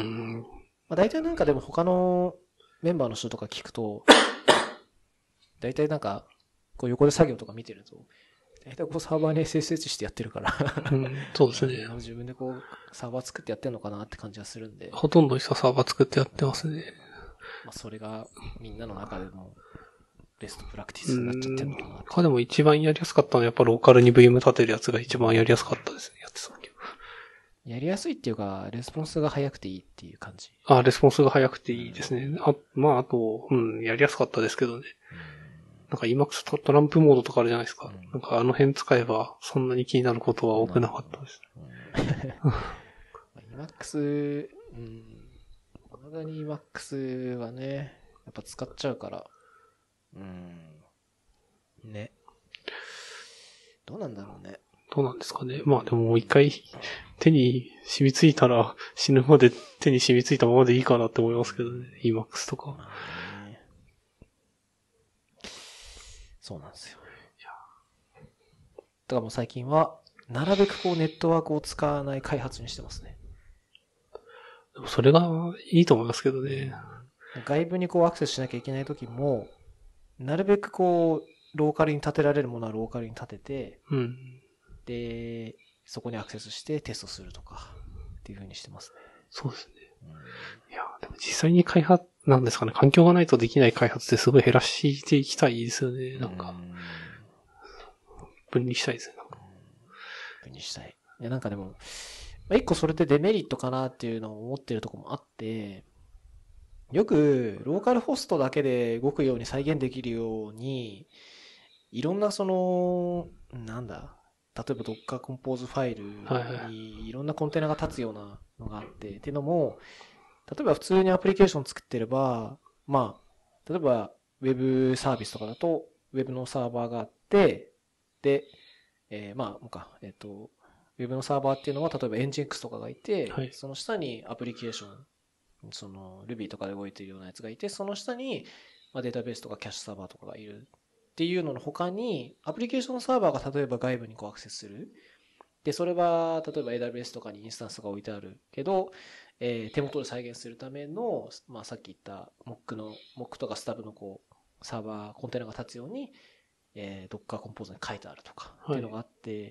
[SPEAKER 1] まあ、大体なんかでも他のメンバーの人とか聞くと、大体なんか、こう横で作業とか見てると、大体こうサーバーに エスエスエイチ してやってるから
[SPEAKER 2] うん、そうですね。
[SPEAKER 1] 自分でこうサーバー作ってやってんのかなって感じがするんで。
[SPEAKER 2] ほとんど人サーバー作ってやってますね。
[SPEAKER 1] まあそれがみんなの中でもベストプラクティスになっちゃってるのかな。
[SPEAKER 2] 他でも一番やりやすかったのはやっぱローカルに ブイエム 立てるやつが一番やりやすかったですね。やってた時は。
[SPEAKER 1] やりやすいっていうか、レスポンスが早くていいっていう感じ。
[SPEAKER 2] あ、レスポンスが早くていいですね。あ、まああと、うん、やりやすかったですけどね。なんか Emacs トトランプモードとかあるじゃないですか。うん、なんかあの辺使えばそんなに気になることは多くなかったです。
[SPEAKER 1] Emacs、うん。まだに Emacs はね、やっぱ使っちゃうから。うん。ね。どうなんだろうね。
[SPEAKER 2] どうなんですかね。まあでももう一回手に染みついたら死ぬまで手に染みついたままでいいかなって思いますけどね。Emacs とか。まあね、
[SPEAKER 1] そうなんですよ。いや。だからもう最近は、なるべくこうネットワークを使わない開発にしてますね。
[SPEAKER 2] でもそれがいいと思いますけどね。
[SPEAKER 1] 外部にこうアクセスしなきゃいけないときも、なるべくこう、ローカルに立てられるものはローカルに立てて、
[SPEAKER 2] うん、
[SPEAKER 1] で、そこにアクセスしてテストするとか、っていう風にしてますね。
[SPEAKER 2] そうですね。うん、いや、でも実際に開発、なんですかね、環境がないとできない開発ってすごい減らしていきたいですよね、なんか。うん分離したいですね、なんか。
[SPEAKER 1] 分離したい。いや、なんかでも、まあ、一個それでデメリットかなっていうのを思ってるとこもあって、よく、ローカルホストだけで動くように再現できるように、いろんなその、なんだ、例えば Docker Compose ファイルにいろんなコンテナが立つようなのがあって、っていうのも、 例えば普通にアプリケーション作ってれば、まあ、例えばウェブサービスとかだと、ウェブのサーバーがあって、で、えー、まあ、もうか、えっと、ウェブのサーバーっていうのは、例えばエンジン X とかがいて、
[SPEAKER 2] はい、
[SPEAKER 1] その下にアプリケーション、その Ruby とかで動いているようなやつがいて、その下に、まあ、データベースとかキャッシュサーバーとかがいるっていうのの他に、アプリケーションサーバーが例えば外部にこうアクセスする。で、それは、例えば エーダブリューエス とかにインスタンスが置いてあるけど、えー、手元で再現するための、まあ、さっき言った Mock の、Mock とか Stub のこう、サーバー、コンテナが立つように、えー、Docker コンポーズに書いてあるとか、っていうのがあって、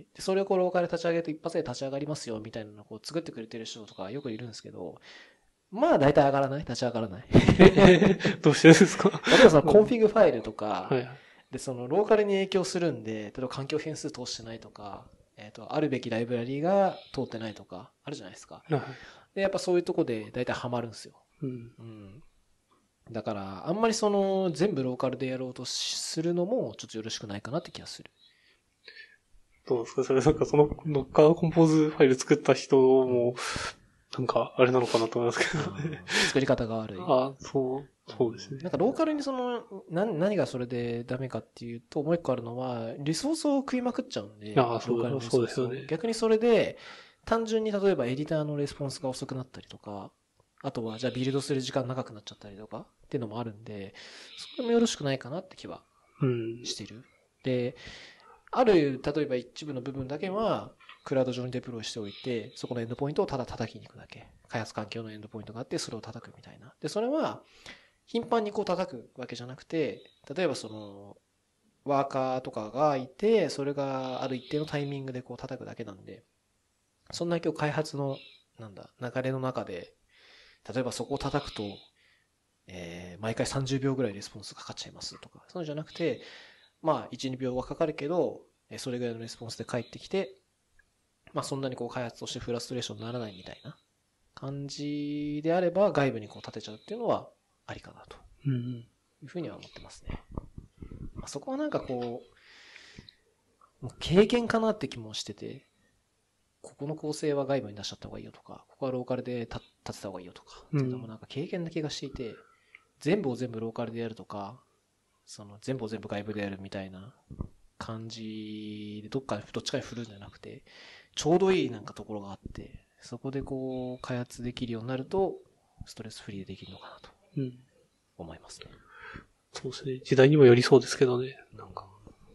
[SPEAKER 1] でそれをこうローカルで立ち上げると一発で立ち上がりますよ、みたいなのをこう作ってくれてる人とかよくいるんですけど、まあ大体上がらない立ち上がらない。
[SPEAKER 2] どうしてですか？
[SPEAKER 1] 例えばそのコンフィグファイルとか、
[SPEAKER 2] はい、
[SPEAKER 1] で、そのローカルに影響するんで、例えば環境変数通してないとか、えっと、あるべきライブラリが通ってないとか、あるじゃないですか。
[SPEAKER 2] はい、
[SPEAKER 1] で、やっぱそういうとこで大体ハマるんですよ。
[SPEAKER 2] うん。
[SPEAKER 1] うん。だから、あんまりその、全部ローカルでやろうとするのも、ちょっとよろしくないかなって気がする。
[SPEAKER 2] どうですかそれなんかその Docker コンポーズファイル作った人も、なんかあれなのかなと思いますけどね。
[SPEAKER 1] 作り方が悪い。
[SPEAKER 2] ああ、そう、そうですね。
[SPEAKER 1] なんかローカルにその、何、何がそれでダメかっていうと、もう一個あるのは、リソースを食いまくっちゃうんで、
[SPEAKER 2] ああ、そう
[SPEAKER 1] ローカルのリソースを
[SPEAKER 2] そうですよね。
[SPEAKER 1] 逆にそれで、単純に例えばエディターのレスポンスが遅くなったりとか、あとはじゃあビルドする時間長くなっちゃったりとかっていうのもあるんで、それもよろしくないかなって気はしてる。で、ある、例えば一部の部分だけは、クラウド上にデプロイしておいて、そこのエンドポイントをただ叩きに行くだけ。開発環境のエンドポイントがあって、それを叩くみたいな。で、それは、頻繁にこう叩くわけじゃなくて、例えばその、ワーカーとかがいて、それがある一定のタイミングでこう叩くだけなんで、そんな今日開発の、なんだ、流れの中で、例えばそこを叩くと、えー、毎回さんじゅうびょうぐらいレスポンスかかっちゃいますとか、そうじゃなくて、まあ、いち、にびょうはかかるけど、それぐらいのレスポンスで返ってきて、まあそんなにこう開発としてフラストレーションにならないみたいな感じであれば外部にこう立てちゃうっていうのはありかなというふうには思ってますね。まあ、そこはなんかこう、もう経験かなって気もしてて、ここの構成は外部に出しちゃった方がいいよとか、ここはローカルで立てた方がいいよとか、っていうのもなんか経験な気がしていて、全部を全部ローカルでやるとか、その全部を全部外部でやるみたいな感じでどっかどっちかに振るんじゃなくて、ちょうどいいなんかところがあって、そこでこう開発できるようになるとストレスフリーでできるのかなと思いますね。
[SPEAKER 2] うん、そうですね。時代にもよりそうですけどね。なんか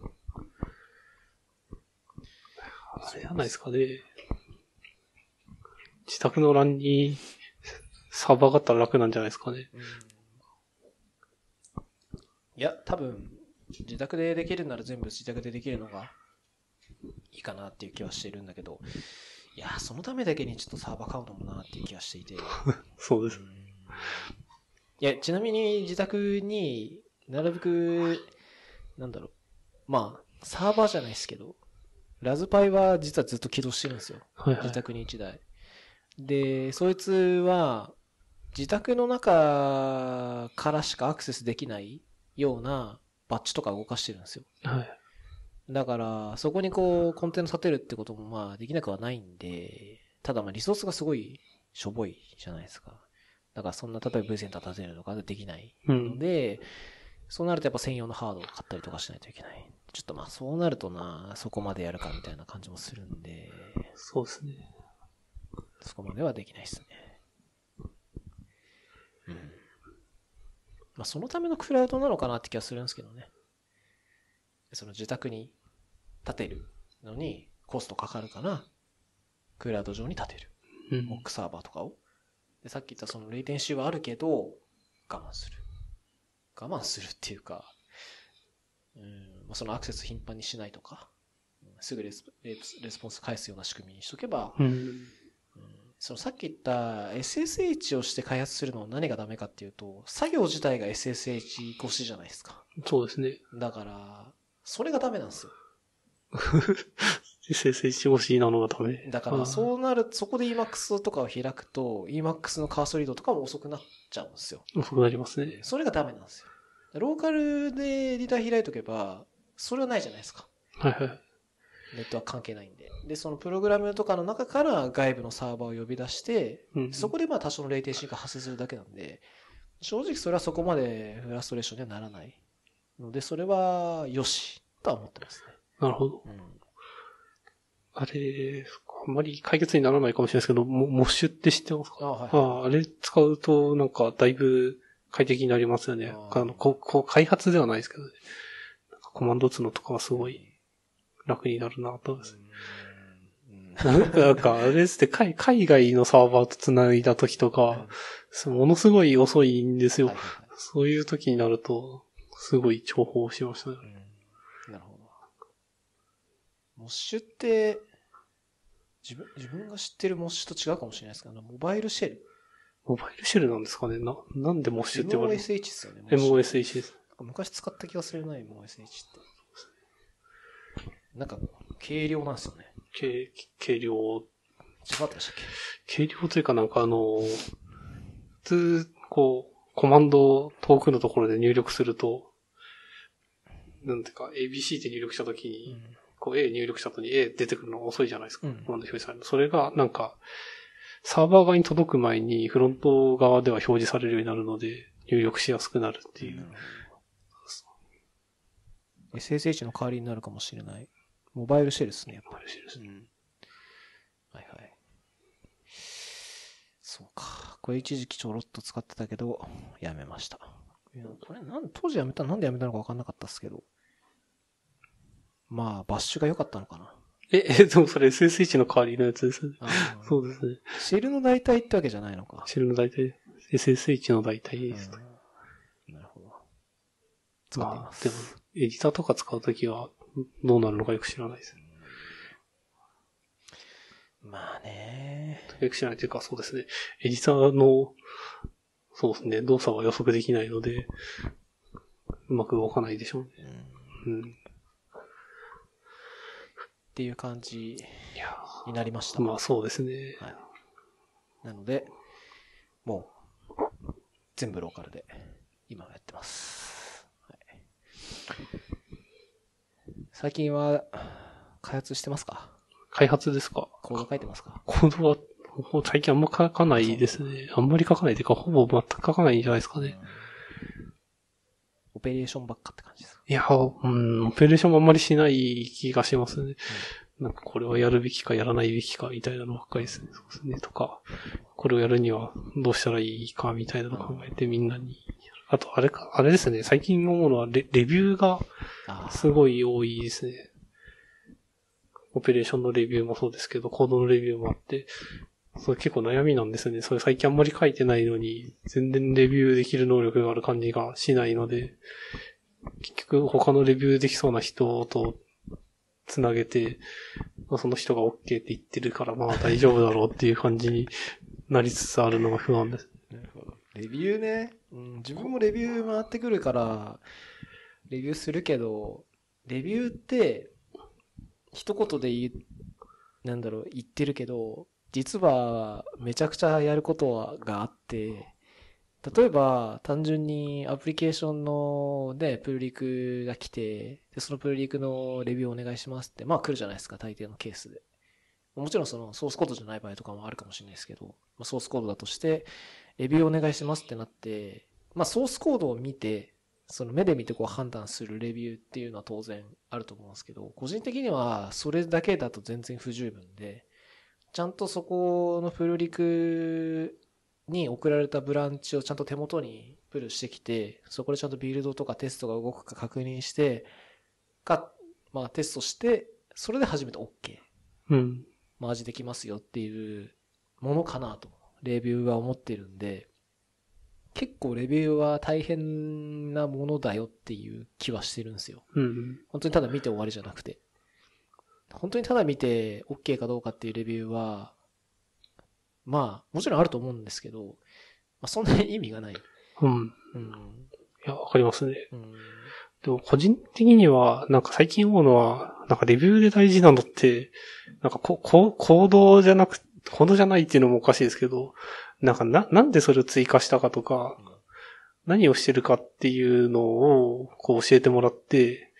[SPEAKER 2] あれじゃないですかね。自宅の欄にサーバーがあったら楽なんじゃないですかね。うん、
[SPEAKER 1] いや、多分自宅でできるなら全部自宅でできるのがいいかなっていう気はしているんだけど、いや、そのためだけにちょっとサーバー買うのもなっていう気がしていて。
[SPEAKER 2] そうです。
[SPEAKER 1] いや、ちなみに自宅になるべく、なんだろう。まあ、サーバーじゃないですけど、ラズパイは実はずっと起動してるんですよ。
[SPEAKER 2] はいはい、
[SPEAKER 1] 自宅にいちだい。で、そいつは、自宅の中からしかアクセスできないようなバッジとか動かしてるんですよ。
[SPEAKER 2] はい。
[SPEAKER 1] だから、そこにこう、コンテナ立てるってこともまあできなくはないんで、ただまあリソースがすごいしょぼいじゃないですか。だからそんな、例えば V センター立てるとかできないので、うん、そうなるとやっぱ専用のハードを買ったりとかしないといけない。ちょっとまあそうなるとな、そこまでやるかみたいな感じもするんで。
[SPEAKER 2] そうですね。
[SPEAKER 1] そこまではできないですね。うん。まあそのためのクラウドなのかなって気がするんですけどね。その自宅に立てるのにコストかかるから、クラウド上に立てる。モックサーバーとかを。で、さっき言ったそのレイテンシーはあるけど、我慢する。我慢するっていうか、うん、まあ、そのアクセス頻繁にしないとか、すぐレス、レスポンス返すような仕組みにしとけば、
[SPEAKER 2] うん
[SPEAKER 1] うん、そのさっき言った エスエスエイチ をして開発するのは何がダメかっていうと、作業自体が エスエスエイチ 越しじゃないですか。
[SPEAKER 2] そうですね。
[SPEAKER 1] だから、それがダメなんですよ。
[SPEAKER 2] エスエスエイチ 越しなのがダメ。
[SPEAKER 1] だからそうなる、そこで Emacs とかを開くと、Emacs のカーソリードとかも遅くなっちゃうんですよ。
[SPEAKER 2] 遅くなりますね。
[SPEAKER 1] それがダメなんですよ。ローカルでエディター開いとけば、それはないじゃないですか。
[SPEAKER 2] はいはい。
[SPEAKER 1] ネットは関係ないんで。で、そのプログラムとかの中から外部のサーバーを呼び出して、うん、そこでまあ多少のレイテンシーが発生するだけなんで、正直それはそこまでフラストレーションにはならないので、それは良しとは思ってますね。
[SPEAKER 2] なるほど。うん、あれ、あんまり解決にならないかもしれないですけど、モモッシュって知ってますか？あ、はいはい、あ、あれ使うとなんかだいぶ快適になりますよね。あのここ開発ではないですけどね。なんかコマンド打つのとかはすごい楽になるなと思います。なんか、あれですね、海、海外のサーバーと繋いだ時とか、うん、ものすごい遅いんですよ、はいはいはい。そういう時になると、すごい重宝しましたね。
[SPEAKER 1] うん、なるほど。モッシュって、自分、自分が知ってるモッシュと違うかもしれないですけど、モバイルシェル。
[SPEAKER 2] モバイルシェルなんですかね。な、なんでモッシュって言われる？
[SPEAKER 1] エムオーエスエイチ ですよね。
[SPEAKER 2] エムオーエスエイチ です。
[SPEAKER 1] 昔使った気がするな、エムオーエスエイチ って。なんか、軽量なんですよね。
[SPEAKER 2] 軽、軽量。
[SPEAKER 1] 違ったでしたっけ？
[SPEAKER 2] 軽量というかなんかあの、普通、こう、コマンドを遠くのところで入力すると、なんていうか、エービーシー って入力したときに、うん、こう A 入力した後に A 出てくるのが遅いじゃないですか。うん、コマンド表示される。それがなんか、サーバー側に届く前にフロント側では表示されるようになるので、入力しやすくなるっていう。
[SPEAKER 1] うん、エスエスエイチ の代わりになるかもしれない。モバイルシェルですね、やっぱり。
[SPEAKER 2] モバイルシェルですね。うん、
[SPEAKER 1] はいはい。そうか。これ一時期ちょろっと使ってたけど、やめました。いやこれなん、当時やめた、なんでやめたのか分かんなかったっすけど。まあ、バッシュが良かったのかな。
[SPEAKER 2] え、え、でもそれ エスエスエイチ の代わりのやつですね。そうですね。
[SPEAKER 1] シェルの代替ってわけじゃないのか。
[SPEAKER 2] シェルの代替、エスエスエイチ の代替です、ね。
[SPEAKER 1] なるほど。使っています。
[SPEAKER 2] まあ、でも、エディターとか使うときは、どうなるのかよく知らないです。
[SPEAKER 1] まあね。
[SPEAKER 2] よく知らないというか、そうですね。エディターの、そうですね、動作は予測できないので、うまく動かないでしょうね。うん。うん、
[SPEAKER 1] っていう感じになりました。
[SPEAKER 2] まあそうですね。
[SPEAKER 1] はい。なので、もう、全部ローカルで、今やってます。はい、最近は、開発してますか？
[SPEAKER 2] 開発ですか？
[SPEAKER 1] コード書いてますか？
[SPEAKER 2] コードは、最近あんま書かないですね。あんまり書かないというか、ほぼ全く書かないんじゃないですかね。
[SPEAKER 1] オペレーションばっかって感じですか？
[SPEAKER 2] いや、うん、オペレーションもあんまりしない気がしますね。うん、なんかこれはやるべきかやらないべきかみたいなのばっかりですね。そうですね。とか、これをやるにはどうしたらいいかみたいなのを考えてみんなに。あと、あれか、あれですね。最近思うのはレ、レビューがすごい多いですね。オペレーションのレビューもそうですけど、コードのレビューもあって、それ結構悩みなんですよね。それ最近あんまり書いてないのに、全然レビューできる能力がある感じがしないので、結局他のレビューできそうな人とつなげて、その人が OK って言ってるからまあ大丈夫だろうっていう感じになりつつあるのが不安です。
[SPEAKER 1] なるほど。レビューね、うん。自分もレビュー回ってくるから、レビューするけど、レビューって、一言で言う、なんだろう、言ってるけど、実はめちゃくちゃやることがあって、例えば単純にアプリケーションのね、プルリクが来て、でそのプルリクのレビューお願いしますって、まあ来るじゃないですか、大抵のケースで。もちろんそのソースコードじゃない場合とかもあるかもしれないですけど、まあ、ソースコードだとして、レビューお願いしますってなって、まあソースコードを見て、その目で見てこう判断するレビューっていうのは当然あると思うんですけど、個人的にはそれだけだと全然不十分で、ちゃんとそこのプルリクに送られたブランチをちゃんと手元にプルしてきて、そこでちゃんとビルドとかテストが動くか確認して、か、まあテストして、それで初めて OK。
[SPEAKER 2] うん。
[SPEAKER 1] マージできますよっていうものかなと、レビューは思ってるんで、結構レビューは大変なものだよっていう気はしてるんですよ。
[SPEAKER 2] うん。
[SPEAKER 1] 本当にただ見て終わりじゃなくて。本当にただ見て OK かどうかっていうレビューは、まあ、もちろんあると思うんですけど、まあ、そんなに意味がない。
[SPEAKER 2] うん。うん。いや、わかりますね。
[SPEAKER 1] うん。
[SPEAKER 2] でも、個人的には、なんか最近思うのは、なんかレビューで大事なのって、なんかこ、こ、コードじゃなく、コードじゃないっていうのもおかしいですけど、なんかな、なんでそれを追加したかとか、何をしてるかっていうのを、こう教えてもらって、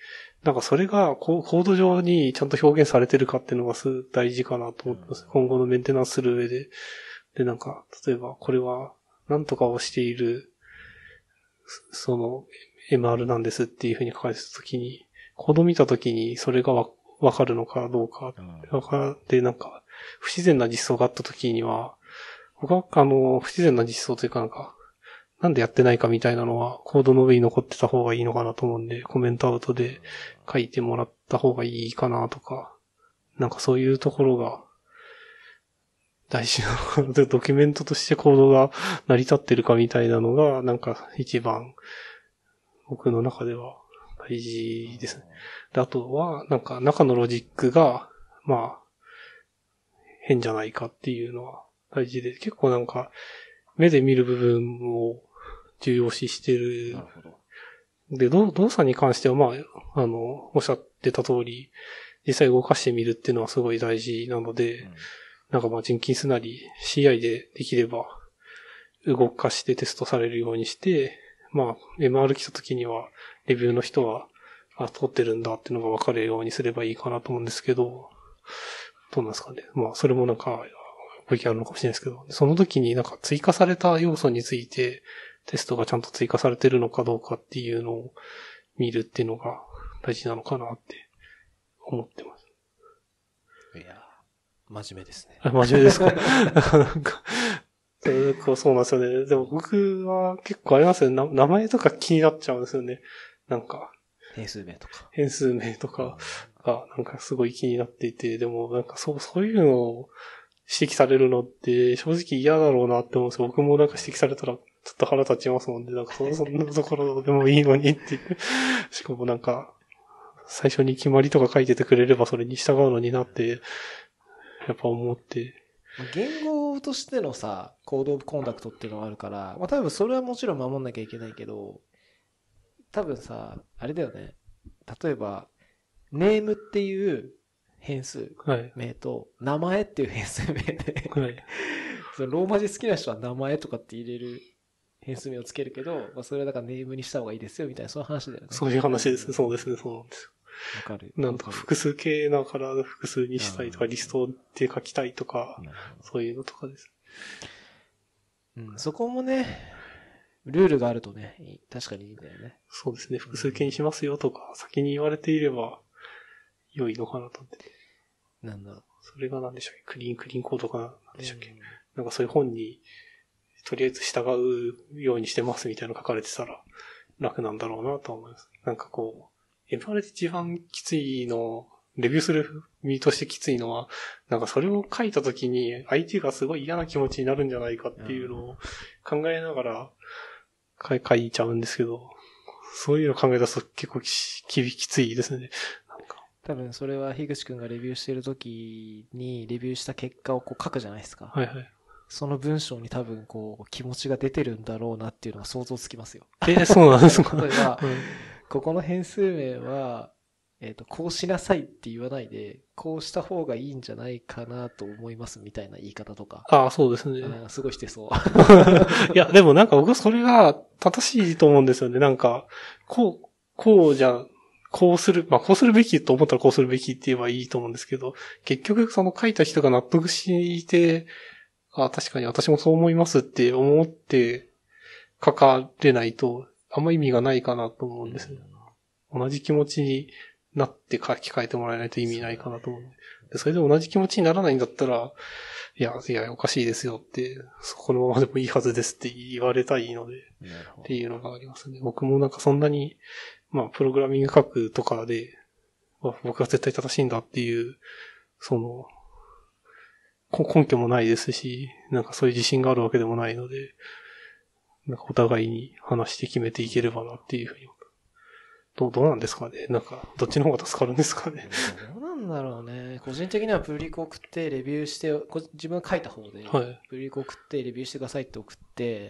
[SPEAKER 2] なんかそれがコード上にちゃんと表現されてるかっていうのがす大事かなと思ってます。今後のメンテナンスする上で。で、なんか、例えばこれは何とかをしている、その エムアール なんですっていうふうに書かれてたときに、コード見たときにそれがわ、わかるのかどうか。わかで、なんか、不自然な実装があったときには、僕はあの、不自然な実装というかなんか、なんでやってないかみたいなのはコードの上に残ってた方がいいのかなと思うんで、コメントアウトで書いてもらった方がいいかなとか、なんかそういうところが大事なのかな。ドキュメントとしてコードが成り立ってるかみたいなのが、なんか一番僕の中では大事ですね。で、あとは、なんか中のロジックが、まあ、変じゃないかっていうのは大事で、結構なんか目で見る部分を重要視してる。
[SPEAKER 1] なるほど。
[SPEAKER 2] で、動作に関しては、まあ、あの、おっしゃってた通り、実際動かしてみるっていうのはすごい大事なので、うん、なんかまあ、ジェンキンスなり シーアイ でできれば、動かしてテストされるようにして、まあ、エムアール 来た時には、レビューの人は、あ、通ってるんだっていうのが分かるようにすればいいかなと思うんですけど、どうなんですかね。まあ、それもなんか、武器あるのかもしれないですけど、その時になんか追加された要素について、テストがちゃんと追加されてるのかどうかっていうのを見るっていうのが大事なのかなって思ってます。
[SPEAKER 1] いや、真面目ですね。
[SPEAKER 2] あ、真面目ですか。なんかそうなんですよね。でも僕は結構ありますよね。名前とか気になっちゃうんですよね。なんか。
[SPEAKER 1] 変数名とか。
[SPEAKER 2] 変数名とかがなんかすごい気になっていて、でもなんかそう、そういうのを指摘されるのって正直嫌だろうなって思うんですよ。僕もなんか指摘されたらちょっと腹立ちますもんね。なんかそんなところでもいいのにっていう。しかもなんか、最初に決まりとか書いててくれればそれに従うのになって、やっぱ思って。
[SPEAKER 1] 言語としてのさ、コードオブコンダクトっていうのがあるから、まあ多分それはもちろん守んなきゃいけないけど、多分さ、あれだよね。例えば、ネームっていう変数名と、名前っていう変数名で、はい、そのローマ字好きな人は名前とかって入れる変数名をつけるけど、まあ、それはだからネームにした方がいいですよみたいな、そういう話だよね。
[SPEAKER 2] そういう話ですね。そうですね。そうなんですよ。
[SPEAKER 1] わかる。
[SPEAKER 2] なんとか複数形だから複数にしたいとか、リストで書きたいとか、そういうのとかです。
[SPEAKER 1] うん、そこもね、ルールがあるとね、確かにいいんだよね。
[SPEAKER 2] そうですね。複数形にしますよとか、先に言われていれば良いのかなと思って。
[SPEAKER 1] なんだろう。
[SPEAKER 2] それが何でしたっけ、クリーンクリーンコードかなんでしたっけ、うん、なんかそういう本に、とりあえず従うようにしてますみたいなの書かれてたら楽なんだろうなと思います。なんかこう、エムアール で一番きついの、レビューする身としてきついのは、なんかそれを書いたときに相手がすごい嫌な気持ちになるんじゃないかっていうのを考えながら書いちゃうんですけど、そういうのを考え出すと結構き、きついですね。
[SPEAKER 1] 多分それは樋口くんがレビューしてるときにレビューした結果をこう書くじゃないですか。
[SPEAKER 2] はいはい。
[SPEAKER 1] その文章に多分こう気持ちが出てるんだろうなっていうのが想像つきますよ。
[SPEAKER 2] えー、そうなんですか。
[SPEAKER 1] 例えば、うん、ここの変数名は、えっと、こうしなさいって言わないで、こうした方がいいんじゃないかなと思いますみたいな言い方とか。
[SPEAKER 2] ああ、そうですね。
[SPEAKER 1] うん、すごいしてそう。
[SPEAKER 2] いや、でもなんか僕それが正しいと思うんですよね。なんか、こう、こうじゃ、こうする、まあこうするべきと思ったらこうするべきって言えばいいと思うんですけど、結局その書いた人が納得して、あ、確かに私もそう思いますって思って書かれないと、あんま意味がないかなと思うんですよ。同じ気持ちになって書き換えてもらえないと意味ないかなと思う。でそれで同じ気持ちにならないんだったら、いや、いや、おかしいですよって、そこのままでもいいはずですって言われたいので、っていうのがありますね。僕もなんかそんなに、まあ、プログラミング書くとかで、僕が絶対正しいんだっていう、その、根拠もないですし、なんかそういう自信があるわけでもないので、なんかお互いに話して決めていければなっていうふうに。どう、どうなんですかね、なんか、どっちの方が助かるんですかね。
[SPEAKER 1] どうなんだろうね。個人的にはプリク送ってレビューして、自分が書いた方で、はい、プリク送ってレビューしてくださいって送って、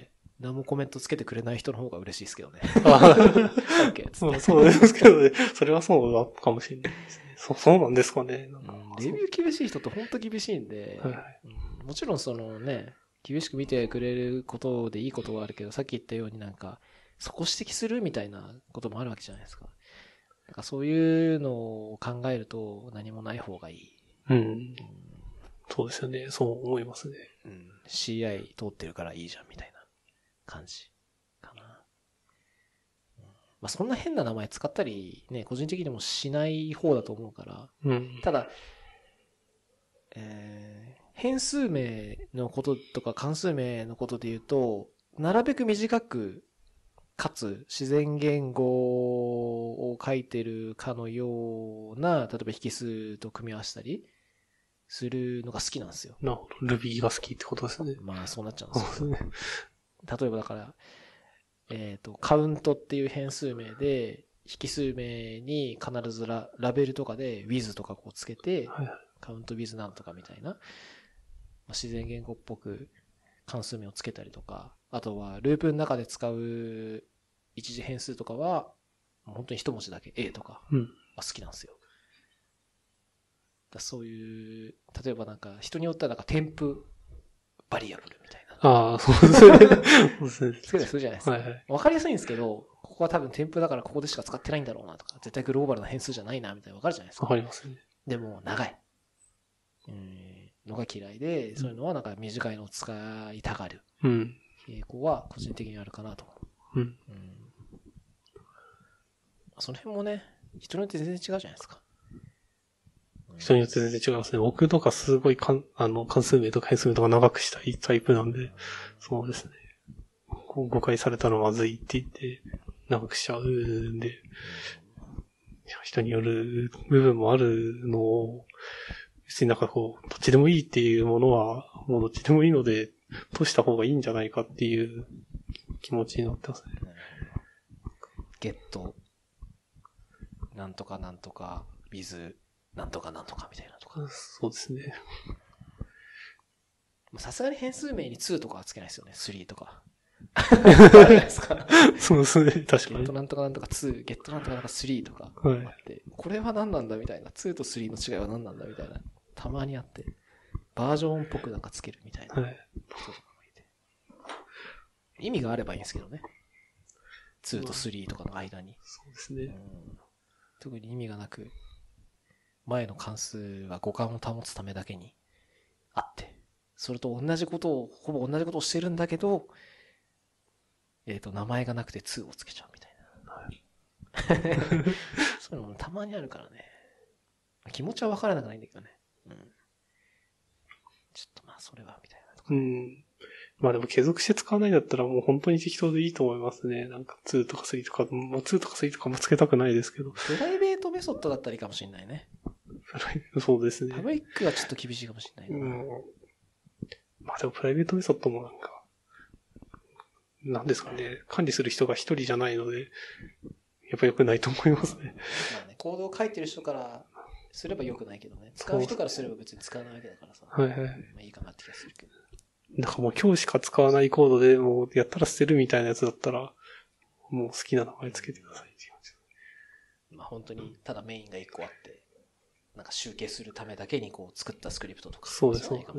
[SPEAKER 1] 何もコメントつけてくれない人の方が嬉しいですけどね。あ
[SPEAKER 2] そうそうですけどね。それはそうだかもしれないですね。そう、そうなんですかね。なんか
[SPEAKER 1] うん、レビュー厳しい人って本当厳しいんで、はいはいうん、もちろんそのね、厳しく見てくれることでいいことはあるけど、さっき言ったようになんか、そこ指摘するみたいなこともあるわけじゃないですか。 なんかそういうのを考えると何もない方がいい。
[SPEAKER 2] うん。
[SPEAKER 1] うん、
[SPEAKER 2] そうですよね。そう思いますね。
[SPEAKER 1] うん。シーアイ 通ってるからいいじゃんみたいな感じかな。うん、まあそんな変な名前使ったりね、個人的にもしない方だと思うから。
[SPEAKER 2] うん。
[SPEAKER 1] ただ、えー、変数名のこととか関数名のことで言うと、なるべく短く、かつ自然言語を書いてるかのような、例えば引数と組み合わせたりするのが好きなんですよ。
[SPEAKER 2] なるほど。Ruby が好きってことですね。
[SPEAKER 1] まあそうなっちゃうんですよ。例えばだから、えっと、カウントっていう変数名で、引数名に必ず ラ, ラベルとかで with とかこうつけて、
[SPEAKER 2] はいはい、
[SPEAKER 1] カウント with なんとかみたいな、まあ、自然言語っぽく関数名をつけたりとか、あとはループの中で使う一次変数とかは、本当に一文字だけ A とか、
[SPEAKER 2] うん、
[SPEAKER 1] 好きなんですよ。だそういう、例えばなんか人によってはなんか添付バリアブルみたいな。
[SPEAKER 2] ああ、そうですね。そうですね。
[SPEAKER 1] つけたりするじゃないですか。
[SPEAKER 2] はいはい。
[SPEAKER 1] わかりやすいんですけど、ここは多分添付だからここでしか使ってないんだろうなとか、絶対グローバルな変数じゃないなみたいなわかるじゃないですか。
[SPEAKER 2] わかりますね。
[SPEAKER 1] でも長い。うんのが嫌いで、そういうのはなんか短いのを使いたがる。
[SPEAKER 2] うん。
[SPEAKER 1] 傾向は個人的にあるかなと思う。
[SPEAKER 2] うん。
[SPEAKER 1] うん、その辺もね、人によって全然違うじゃないですか。
[SPEAKER 2] 人によって全然違いますね。僕とかすごいかん、あの、関数名とか変数名とか長くしたいタイプなんで、そうですね。誤解されたのまずいって言って、長くしちゃうんで、人による部分もあるのを、別になんかこう、どっちでもいいっていうものは、もうどっちでもいいので、閉した方がいいんじゃないかっていう気持ちになってますね。
[SPEAKER 1] ゲット、なんとかなんとか、ビズ、なんとかなんとかみたいなとか。
[SPEAKER 2] そうですね。
[SPEAKER 1] さすがに変数名ににとかはつけないですよね。さんとか。
[SPEAKER 2] そうですね。確かに。
[SPEAKER 1] ゲットなんとかなんとかに、ゲットなんとかなんかさんとか
[SPEAKER 2] あって、
[SPEAKER 1] はい、これは何なんだみたいな。にとさんの違いは何なんだみたいな。たまにあって、バージョンっぽくなんかつけるみたいな。はい、意味があればいいんですけどね。にとさんとかの間に。
[SPEAKER 2] そうですね、うん。
[SPEAKER 1] 特に意味がなく、前の関数は互換を保つためだけにあって、それと同じことを、ほぼ同じことをしてるんだけど、えっと、名前がなくてにをつけちゃうみたいな。はい、そういうのもたまにあるからね。気持ちは分からなくないんだけどね。うん。ちょっとまあ、それは、みたいなとか。
[SPEAKER 2] うん。まあでも継続して使わないんだったらもう本当に適当でいいと思いますね。なんかにとかさんとか、まあにとかさんとかもつけたくないですけど。
[SPEAKER 1] プライベートメソッドだったらいいかもしれないね。
[SPEAKER 2] そうですね。
[SPEAKER 1] パブリックはちょっと厳しいかもしれないな。うん。
[SPEAKER 2] まあでもプライベートメソッドもなんか、なんですかね、管理する人が一人じゃないので、やっぱ良くないと思いますね。
[SPEAKER 1] まあね、コードを書いてる人からすれば良くないけどね。使う人からすれば別に使わないわけだからさ。
[SPEAKER 2] はいはい。ま
[SPEAKER 1] あいいかなって気がするけど。
[SPEAKER 2] なんかもう今日しか使わないコードでもうやったら捨てるみたいなやつだったら、もう好きな名前つけてくださいって感じ。
[SPEAKER 1] まあ本当にただメインが一個あって、なんか集計するためだけにこう作ったスクリプトとか。
[SPEAKER 2] そうです、そうです。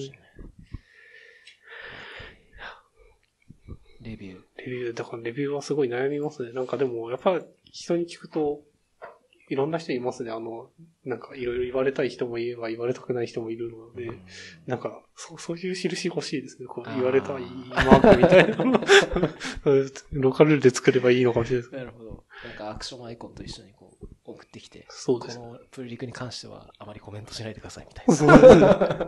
[SPEAKER 1] レビュー。
[SPEAKER 2] レビュー、だからレビューはすごい悩みますね。なんかでも、やっぱ人に聞くと、いろんな人いますね。あの、なんかいろいろ言われたい人もいれば言われたくない人もいるので、なんか、そう、そういう印欲しいですね。こう言われたいマークみたいな。ローカルルールで作ればいいのかもしれないです。
[SPEAKER 1] なるほど。なんかアクションアイコンと一緒にこう送ってきて、
[SPEAKER 2] そうです。
[SPEAKER 1] このプルリクに関してはあまりコメントしないでくださいみたいな。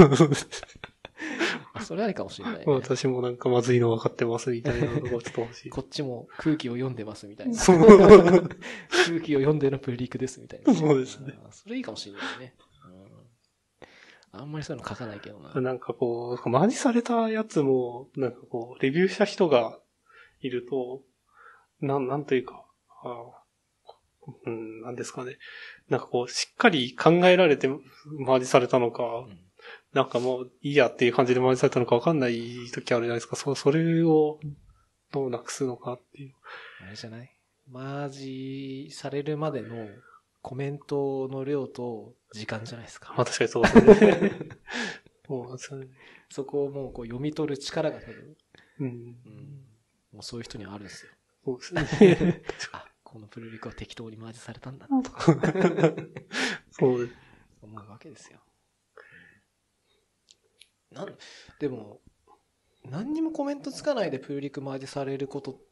[SPEAKER 1] それありかもしれない、ね。
[SPEAKER 2] 私もなんかまずいの分かってますみたいなのがちょっと欲しい。
[SPEAKER 1] こっちも空気を読んでますみたいな。空気を読んでのプルリクですみたいな、ね。
[SPEAKER 2] そうですね。
[SPEAKER 1] それいいかもしれないね。うん、あんまりそういうの書かないけどな。
[SPEAKER 2] なんかこう、マージされたやつも、なんかこう、レビューした人がいると、なん、なんというか、あうん、なんですかね。なんかこう、しっかり考えられてマージされたのか、うん、なんかもういいやっていう感じでマージされたのかわかんない時あるじゃないですか。そ、それをどうなくすのかっていう。
[SPEAKER 1] あれじゃない？マージされるまでのコメントの量と時間じゃないですか。
[SPEAKER 2] まあ確かにそうですね。そうなんですよね。
[SPEAKER 1] そこをもうこう読み取る力が多分、
[SPEAKER 2] うん、うん。
[SPEAKER 1] もうそういう人にはあるんですよ。
[SPEAKER 2] そうですね。
[SPEAKER 1] あ、 このプルリクは適当にマージされたんだなとか
[SPEAKER 2] そうです。
[SPEAKER 1] 思うわけですよ。なん、でも、何にもコメントつかないでプルリクマージされることって、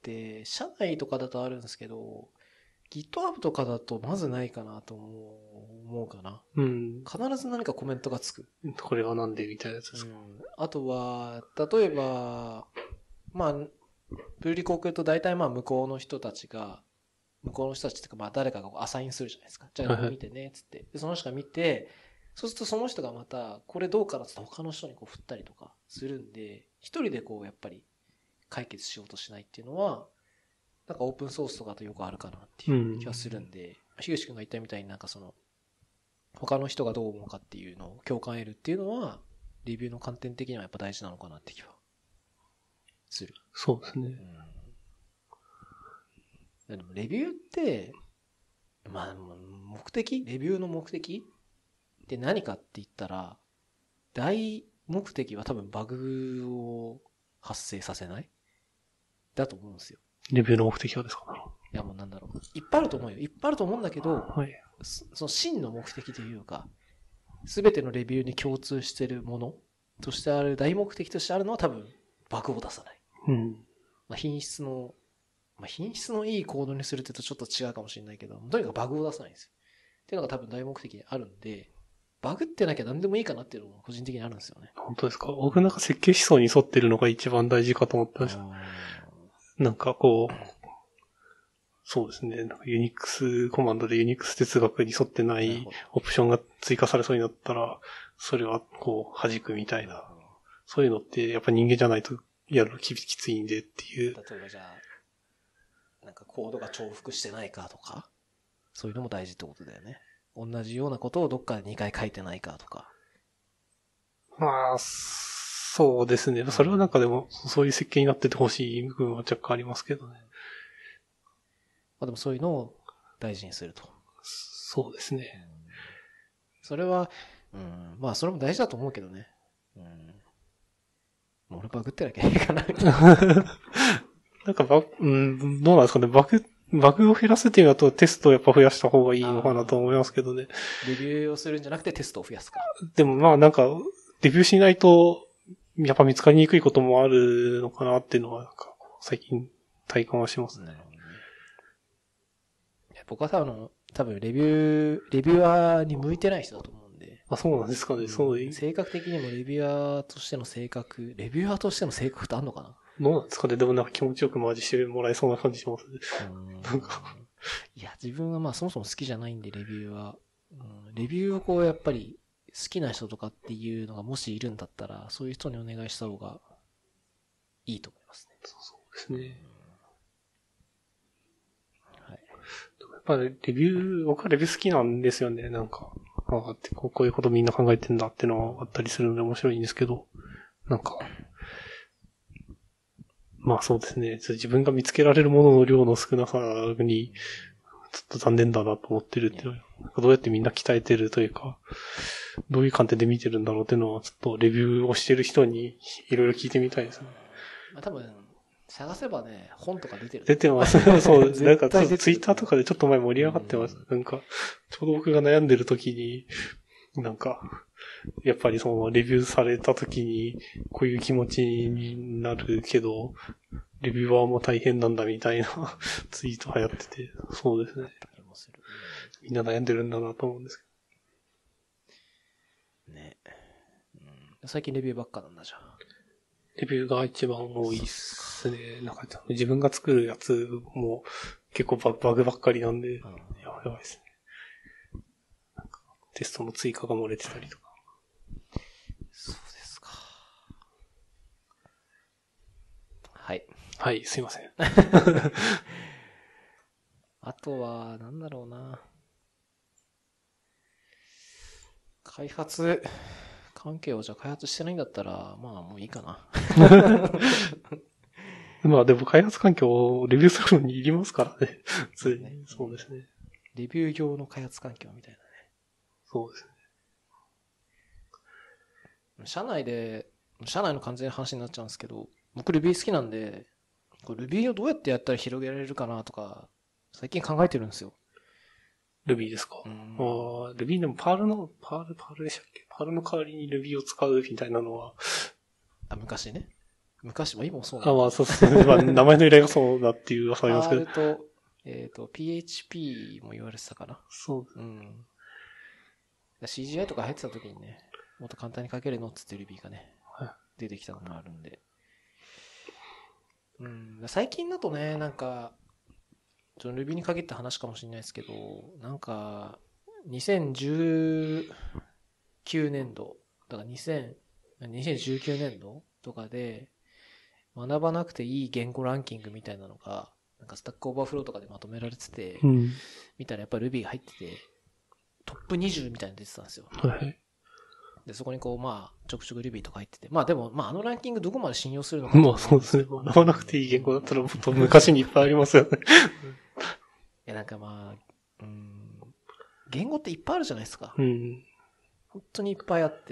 [SPEAKER 1] 社内とかだとあるんですけど、GitHub とかだとまずないかなと思う、思うかな。
[SPEAKER 2] うん。
[SPEAKER 1] 必ず何かコメントがつく。
[SPEAKER 2] これはなんでみたいなやつですか。
[SPEAKER 1] うん、あとは、例えば、まあ、プルリク送ると大体まあ向こうの人たちが、向こうの人たちっていうかまあ誰かがアサインするじゃないですか。じゃあ見てね、つって。で、その人が見て、そうするとその人がまた、これどうかなって他の人にこう振ったりとかするんで、一人でこうやっぱり解決しようとしないっていうのは、なんかオープンソースとかとよくあるかなっていう気はするんで、樋口くんが言ったみたいになんかその、他の人がどう思うかっていうのを共感得るっていうのは、レビューの観点的にはやっぱ大事なのかなって気はする。
[SPEAKER 2] そうですね。
[SPEAKER 1] うん、でもレビューって、まあ、目的レビューの目的って何かって言ったら、大目的は多分バグを発生させないだと思うんですよ。
[SPEAKER 2] レビューの目的はですか？
[SPEAKER 1] いやもうなんだろう。いっぱいあると思うよ。いっぱいあると思うんだけど、
[SPEAKER 2] はい、
[SPEAKER 1] その真の目的というか、すべてのレビューに共通しているものとしてある、大目的としてあるのは多分バグを出さない。
[SPEAKER 2] うん。
[SPEAKER 1] まあ、品質の、まあ、品質のいいコードにするって言うとちょっと違うかもしれないけど、とにかくバグを出さないんですよ。っていうのが多分大目的にあるんで、バグってなきゃ何でもいいかなっていうのも個人的にあるんですよね。
[SPEAKER 2] 本当ですか？僕なんか設計思想に沿ってるのが一番大事かと思ってました。なんかこう、そうですね。なんかユニックスコマンドでユニックス哲学に沿ってないオプションが追加されそうになったら、それはこう弾くみたいな。そういうのってやっぱ人間じゃないとやるのきついんでっていう。
[SPEAKER 1] 例えばじゃあ、なんかコードが重複してないかとか、そういうのも大事ってことだよね。同じようなことをどっかでにかい書いてないかとか。
[SPEAKER 2] まあ、そうですね。それはなんかでも、そういう設計になっててほしい部分は若干ありますけどね。
[SPEAKER 1] まあでもそういうのを大事にすると。
[SPEAKER 2] そうですね。
[SPEAKER 1] それは、うん、まあそれも大事だと思うけどね。うん。俺バグってなきゃいいかな。
[SPEAKER 2] なんかバ、うん、どうなんですかね。バグ、バグを減らすっていうのだとテストをやっぱ増やした方がいいのかなと思いますけどね。
[SPEAKER 1] レビューをするんじゃなくてテストを増やすか。
[SPEAKER 2] でもまあなんか、レビューしないと、やっぱ見つかりにくいこともあるのかなっていうのは、なんか最近体感はしますね。
[SPEAKER 1] 僕は多分、多分レビュー、レビュアーに向いてない人だと思うんで。
[SPEAKER 2] あ、そうなんですかね。うん、そういう。
[SPEAKER 1] 性格的にもレビュアーとしての性格、レビュアーとしての性格ってあんのかな？
[SPEAKER 2] どうなんですかね。でもなんか気持ちよくマージしてもらえそうな感じしますね。なんか。
[SPEAKER 1] いや、自分はまあそもそも好きじゃないんで、レビューは。うん、レビューをこうやっぱり好きな人とかっていうのがもしいるんだったら、そういう人にお願いした方がいいと思いますね。
[SPEAKER 2] そうですね。
[SPEAKER 1] はい。
[SPEAKER 2] やっぱりレビュー、僕はレビュー好きなんですよね。なんか、ああってこう、こういうことみんな考えてんだってのがあったりするので面白いんですけど、なんか、まあそうですね。自分が見つけられるものの量の少なさに、ちょっと残念だなと思ってるっていうのは、どうやってみんな鍛えてるというか、どういう観点で見てるんだろうっていうのは、ちょっとレビューをしてる人にいろいろ聞いてみたいですね。
[SPEAKER 1] まあ多分、探せばね、本とか出てる。
[SPEAKER 2] 出てます。そうです。なんかツイッターとかでちょっと前盛り上がってます。うん、なんか、ちょうど僕が悩んでる時に、なんか、やっぱりそのレビューされた時に、こういう気持ちになるけど、レビューアーも大変なんだみたいなツイート流行ってて、そうですね。みんな悩んでるんだなと思うんですけど。
[SPEAKER 1] ね、うん。最近レビューばっかなんだじゃん。
[SPEAKER 2] レビューが一番多いっすね。なんか自分が作るやつも結構バグばっかりなんで、やばいですね。なんかテストの追加が漏れてたりとか。
[SPEAKER 1] そうですか。はい。
[SPEAKER 2] はい、すいません。
[SPEAKER 1] あとは、なんだろうな。開発関係をじゃあ開発してないんだったら、まあもういいかな。
[SPEAKER 2] まあでも開発環境をレビューするのにいりますからね。そうですね。
[SPEAKER 1] レビュー用の開発環境みたいなね。
[SPEAKER 2] そうです
[SPEAKER 1] ね。社内で、社内の完全な話になっちゃうんですけど、僕 Ruby 好きなんで、これ Ruby をどうやってやったら広げられるかなとか、 最近考えてるんですよ。
[SPEAKER 2] Ruby ですか？
[SPEAKER 1] うん、
[SPEAKER 2] ああ、Ruby でもパールの、パール、パールでしたっけ？パールの代わりに Ruby を使うみたいなのは。
[SPEAKER 1] あ、昔ね。昔も今もそうなの
[SPEAKER 2] あ、まあそうですね。まあ名前の由来がそうだっていう噂ありますけど。
[SPEAKER 1] パールと、えっ、ー、と、ピーエイチピー も言われてたかな。
[SPEAKER 2] そう。
[SPEAKER 1] うん。シージーアイ とか入ってた時にね、もっと簡単に書けるのっつって Ruby がね、
[SPEAKER 2] はい、
[SPEAKER 1] 出てきたのもあるんで。うん。最近だとね、なんか、ちょっと Ruby に限った話かもしれないですけど、なんか、にせんじゅうきゅうねんど、だからにせん、にせんじゅうきゅうねんどとかで、学ばなくていい言語ランキングみたいなのが、なんかスタックオーバーフローとかでまとめられてて、
[SPEAKER 2] うん、
[SPEAKER 1] 見たらやっぱり Ruby が入ってて、トップにじゅうみたいに出てたんですよ。
[SPEAKER 2] はい。
[SPEAKER 1] で、そこにこう、まあ、ちょくちょく Ruby とか入ってて、まあでも、まああのランキングどこまで信用するのか。
[SPEAKER 2] まあそうですね。学ばなくていい言語だったらもっと昔にいっぱいありますよね。
[SPEAKER 1] いや、なんかまあ、うん、言語っていっぱいあるじゃないですか。
[SPEAKER 2] うん。
[SPEAKER 1] 本当にいっぱいあって、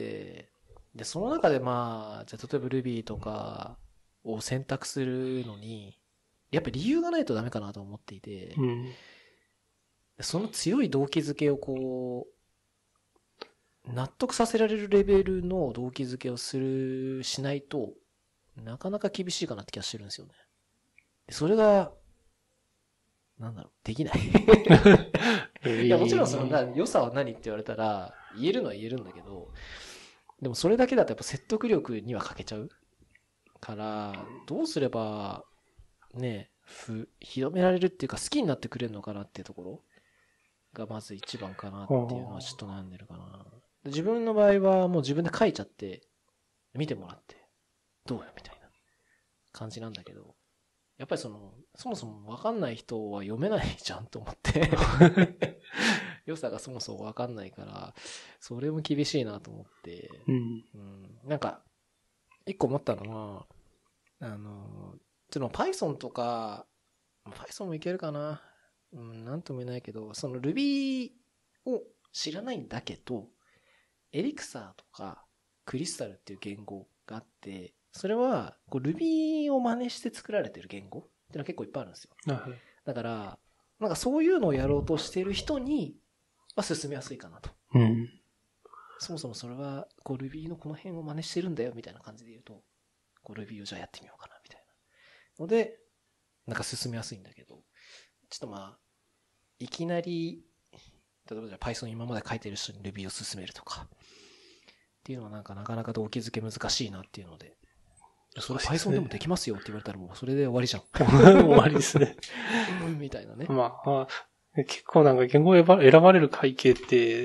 [SPEAKER 1] で、その中でまあ、じゃあ例えば Ruby とかを選択するのに、やっぱり理由がないとダメかなと思っていて、
[SPEAKER 2] うん、
[SPEAKER 1] その強い動機づけをこう、納得させられるレベルの動機づけをする、しないと、なかなか厳しいかなって気がしてるんですよね。それが、なんだろう、できない。いや、もちろんそのな、良さは何って言われたら、言えるのは言えるんだけど、でもそれだけだとやっぱ説得力には欠けちゃうから、どうすれば、ね、ふ、広められるっていうか好きになってくれるのかなっていうところがまず一番かなっていうのはちょっと悩んでるかな。自分の場合はもう自分で書いちゃって、見てもらって、どうよみたいな感じなんだけど、やっぱりその、そもそもわかんない人は読めないじゃんと思って。良さがそもそもわかんないから、それも厳しいなと思って。
[SPEAKER 2] うん。
[SPEAKER 1] うん、なんか、一個思ったのは、あの、その Python とか、Python もいけるかな。うん、なんとも言えないけど、その Ruby を知らないんだけど、エリクサーとかクリスタルっていう言語があって、それはこう Ruby を真似して作られてる言語っていうのは結構いっぱいあるんですよ。だから、なんかそういうのをやろうとしてる人には進めやすいかなと。
[SPEAKER 2] うん。
[SPEAKER 1] そもそもそれはこう Ruby のこの辺を真似してるんだよみたいな感じで言うと、こう Ruby をじゃあやってみようかなみたいなので、なんか進めやすいんだけど、ちょっとまあ、いきなり、例えばじゃあ Python 今まで書いてる人に Ruby を進めるとか、っていうのはなんかなかなか動機づけ難しいなっていうので、それ Python でもできますよって言われたらもうそれで終わりじゃん。
[SPEAKER 2] 終わりですね。
[SPEAKER 1] うんみたいなね。
[SPEAKER 2] まあ、結構なんか言語を選ばれる背景って、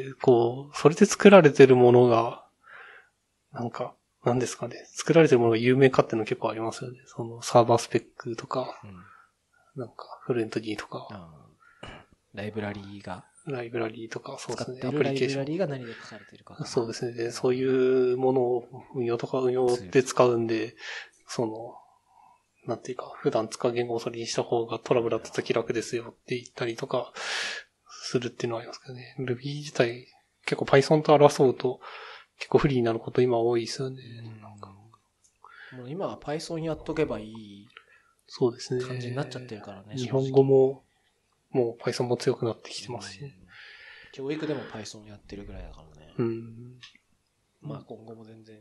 [SPEAKER 2] こう、それで作られてるものが、なんか、なんですかね。作られてるものが有名かっていうの結構ありますよね。そのサーバースペックとか、うん、なんかフレントリーとか、
[SPEAKER 1] ライブラリーが。
[SPEAKER 2] ライブラリーとか、そうですね。
[SPEAKER 1] アプリケーション。ライブラリーが何で書かれてるか。
[SPEAKER 2] そうですね。で、そういうものを運用とか運用で使うんで、その、なんていうか、普段使う言語をそれにした方がトラブルだった時楽ですよって言ったりとか、するっていうのはありますけどね。Ruby 自体、結構 Python と争うと、結構不利になること今多いですよね。
[SPEAKER 1] うんなんかもう今は Python やっとけばいい。
[SPEAKER 2] そうですね。
[SPEAKER 1] 感じになっちゃってるからね。
[SPEAKER 2] 日本語も、もう Python も強くなってきてますしね。
[SPEAKER 1] 教育でも Python やってるぐらいだからね。
[SPEAKER 2] うん。
[SPEAKER 1] まあ今後も全然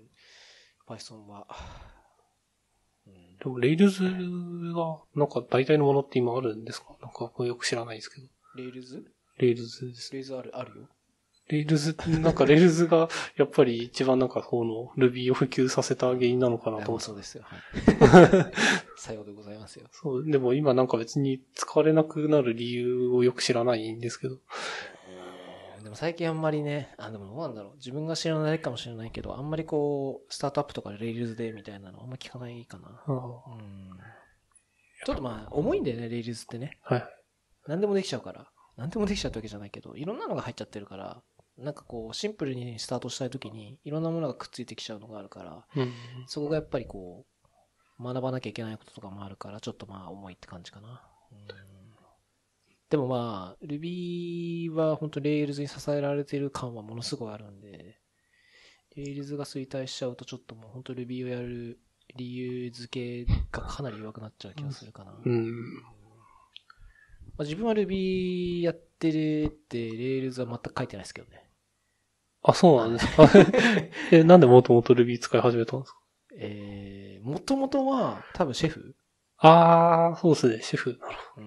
[SPEAKER 1] Python は、
[SPEAKER 2] うん、でも Rails がなんか大体のものって今あるんですか？なんかよく知らないですけど。
[SPEAKER 1] Rails？
[SPEAKER 2] Rails です。
[SPEAKER 1] Rails ある、あるよ。
[SPEAKER 2] Rails、なんか Rails がやっぱり一番なんかこの Ruby を普及させた原因なのかなと思って。
[SPEAKER 1] そうですよ。はい。さようでございますよ。
[SPEAKER 2] そう、でも今なんか別に使われなくなる理由をよく知らないんですけど。
[SPEAKER 1] でも最近あんまりね、あ、でもどうなんだろう。自分が知らないかもしれないけど、あんまりこう、スタートアップとかで Rails でみたいなのあんま聞かないかな。
[SPEAKER 2] ああうん、
[SPEAKER 1] ちょっとまあ、重いんだよね、Rails ってね。
[SPEAKER 2] はい。
[SPEAKER 1] 何でもできちゃうから。何でもできちゃうってわけじゃないけど、いろんなのが入っちゃってるから、なんかこう、シンプルにスタートしたいときに、いろんなものがくっついてきちゃうのがあるから、
[SPEAKER 2] うん、
[SPEAKER 1] そこがやっぱりこう、学ばなきゃいけないこととかもあるから、ちょっとまあ、重いって感じかな。うんでもまあ、Ruby は本当 Rails に支えられている感はものすごいあるんで、Rails が衰退しちゃうとちょっともう本当 Ruby をやる理由付けがかなり弱くなっちゃう気がするかな。
[SPEAKER 2] うん。
[SPEAKER 1] まあ、自分は Ruby やってるって、Rails は全く書いてないですけどね。
[SPEAKER 2] あ、そうなんですか。え、なんでもともと Ruby 使い始めたんですか？
[SPEAKER 1] えー、もともとは多分シェフ。
[SPEAKER 2] ああ、そうですね、シェフ。なるほ
[SPEAKER 1] うん。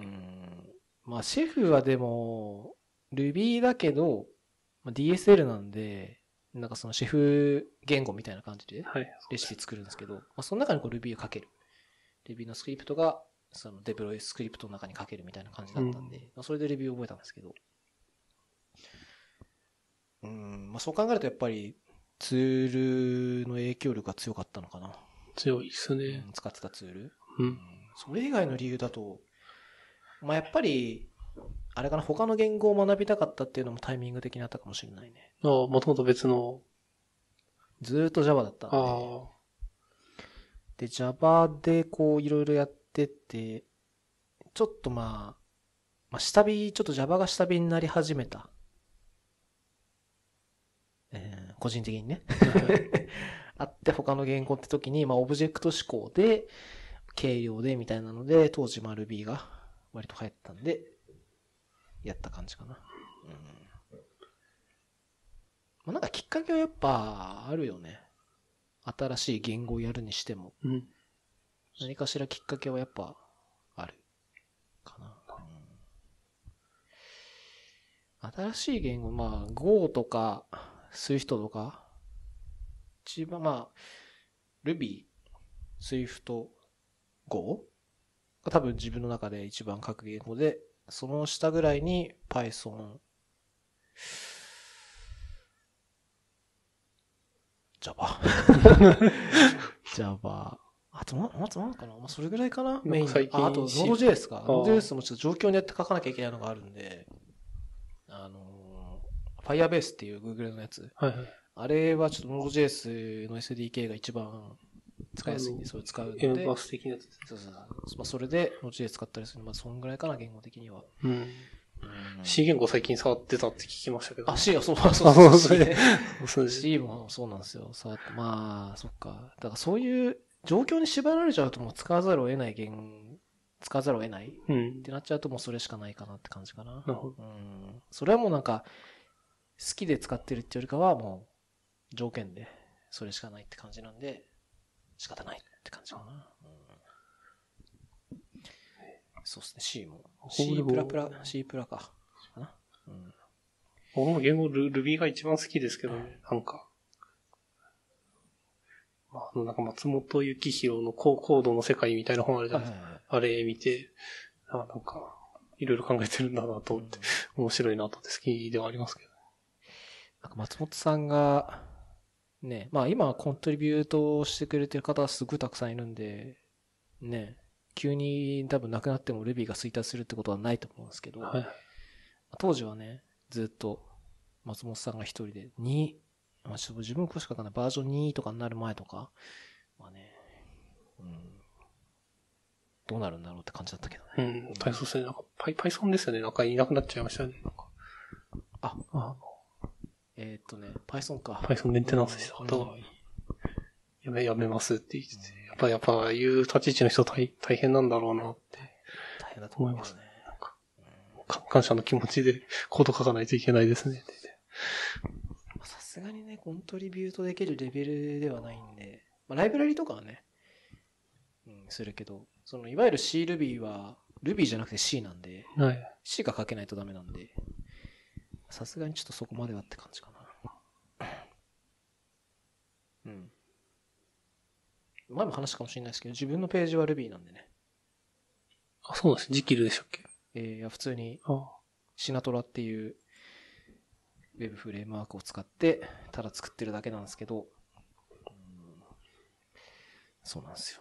[SPEAKER 1] まあシェフはでも、Ruby だけど、まあ、ディーエスエル なんで、なんかそのシェフ言語みたいな感じで
[SPEAKER 2] ど。はい。
[SPEAKER 1] レシピ作るんですけど、まあ、その中にこう Ruby をかける。Ruby のスクリプトが、そのデプロイスクリプトの中にかけるみたいな感じだったんで、
[SPEAKER 2] うん、
[SPEAKER 1] まあ、それで Ruby を覚えたんですけど、うん、まあそう考えるとやっぱりツールの影響力が強かったのかな。
[SPEAKER 2] 強いですね、
[SPEAKER 1] うん。使ってたツール。
[SPEAKER 2] うん。
[SPEAKER 1] うん。それ以外の理由だと、まあやっぱり、あれかな、他の言語を学びたかったっていうのもタイミング的にあったかもしれないね。
[SPEAKER 2] ああ、もともと別の。
[SPEAKER 1] ずーっと Java だったんで。
[SPEAKER 2] ああ。
[SPEAKER 1] で、Java でこういろいろやってて、ちょっとまあ、まあ下火、ちょっと Java が下火になり始めた。えー、個人的にね。あって他の言語って時に、まあオブジェクト思考で、軽量でみたいなので、当時まあ Ruby が割と流行ったんで、やった感じかな。うん。まあ、なんかきっかけはやっぱあるよね。新しい言語をやるにしても。
[SPEAKER 2] うん。
[SPEAKER 1] 何かしらきっかけはやっぱある。かな。うん、新しい言語、まあ Go とか Swift とか、一番まあ Ruby、Swift、Go が多分自分の中で一番書く言語で、その下ぐらいに Python、Java。Java。あと、ま、まずなんかなまあ、それぐらいかなメイン。あ、あと、Node.js か。Node.js もちょっと状況によって書かなきゃいけないのがあるんで、あのー、Firebase っていう Google のやつ。
[SPEAKER 2] はいはい。
[SPEAKER 1] あれはちょっと Node.js の エスディーケー が一番使いやすいんで、それを使うので。
[SPEAKER 2] M バス的なやつですね。
[SPEAKER 1] そうそうそう。まあ、それで Node.js 使ったりする。まあ、そんぐらいかな、言語的には。
[SPEAKER 2] うん。うん、C 言語最近触ってたって聞きましたけど。
[SPEAKER 1] あ、C はそう、そうそうそう。C, C もそうなんですよ。触って、まあ、そっか。だからそういう状況に縛られちゃうともう使わざるを得ない言、使わざるを得ない、うん、ってなっちゃうともうそれしかないかなって感じかな。なるほど。うん。それはもうなんか、好きで使ってるっていうよりかはもう条件でそれしかないって感じなんで、仕方ないって感じかな。うん、そうですね、C も。C プラプラ、C プラか。かな。うん。
[SPEAKER 2] 僕も言語 Ruby が一番好きですけどね、なんか。あの、なんか松本幸宏のコードの世界みたいな本あるじゃないですか。はいはいはい、あれ見て、あなんか、いろいろ考えてるんだなと思って、うん、面白いなとって好きではありますけど。
[SPEAKER 1] なんか松本さんが、ね、まあ今コントリビュートしてくれてる方はすごいたくさんいるんで、ね、急に多分なくなっても Ruby が衰退するってことはないと思うんですけど、はい、当時はね、ずっと松本さんが一人でに、まあ、ちょっと自分詳しくわかんない。バージョンにとかになる前とか、まあね、うん、どうなるんだろうって感じだったけど
[SPEAKER 2] ね。うん、大切ですね。なんか、Python ですよね。なんかいなくなっちゃいましたよね。なんか
[SPEAKER 1] あ、あえー、っとね、Python か。
[SPEAKER 2] Python メンテナンスした方がいい。やめ、やめますって言ってて。やっぱ、やっぱ、いう立ち位置の人大大変なんだろうなって。
[SPEAKER 1] 大変だと思いますね。
[SPEAKER 2] なんか、感謝の気持ちでコード書かないといけないですね。
[SPEAKER 1] さすがにね、コントリビュートできるレベルではないんで、まあ、ライブラリとかはね、うん、するけど、その、いわゆる C Ruby は、Ruby じゃなくて C なんで、はい、C が書けないとダメなんで、さすがにちょっとそこまではって感じかな。うん。前も話したかもしれないですけど、自分のページは Ruby なんでね。
[SPEAKER 2] あ、そうです。ジキルでしたっけ？
[SPEAKER 1] えー、いや、普通に、シナトラっていう、ウェブフレームワークを使って、ただ作ってるだけなんですけど、うん、そうなんですよ。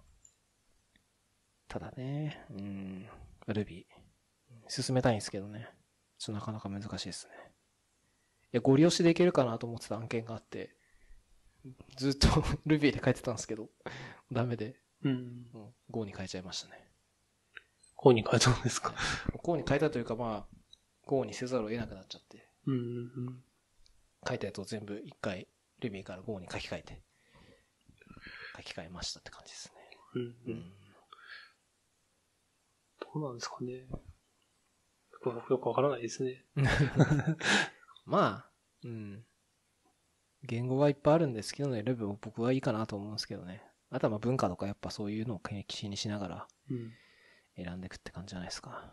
[SPEAKER 1] ただね、うん、Ruby、進めたいんですけどね。ちょっとなかなか難しいですね。いや、ご利用しでいけるかなと思ってた案件があって、ずっと Ruby で書いてたんですけど、ダメで、うん、うん、Go に変えちゃいましたね。
[SPEAKER 2] Go に変えたんですか？
[SPEAKER 1] Go に変えたというか、まあ、Go にせざるを得なくなっちゃって、
[SPEAKER 2] うんうん、
[SPEAKER 1] 書いたやつを全部一回 Ruby から Go に書き換えて、書き換えましたって感じですね。
[SPEAKER 2] うんうん、どうなんですかね。 よくよくわからないですね。
[SPEAKER 1] まあ、うん。言語がいっぱいあるんで好きなの選べば僕はいいかなと思うんですけどね。あとはまあ文化とかやっぱそういうのを気にしながら選んでいくって感じじゃないですか。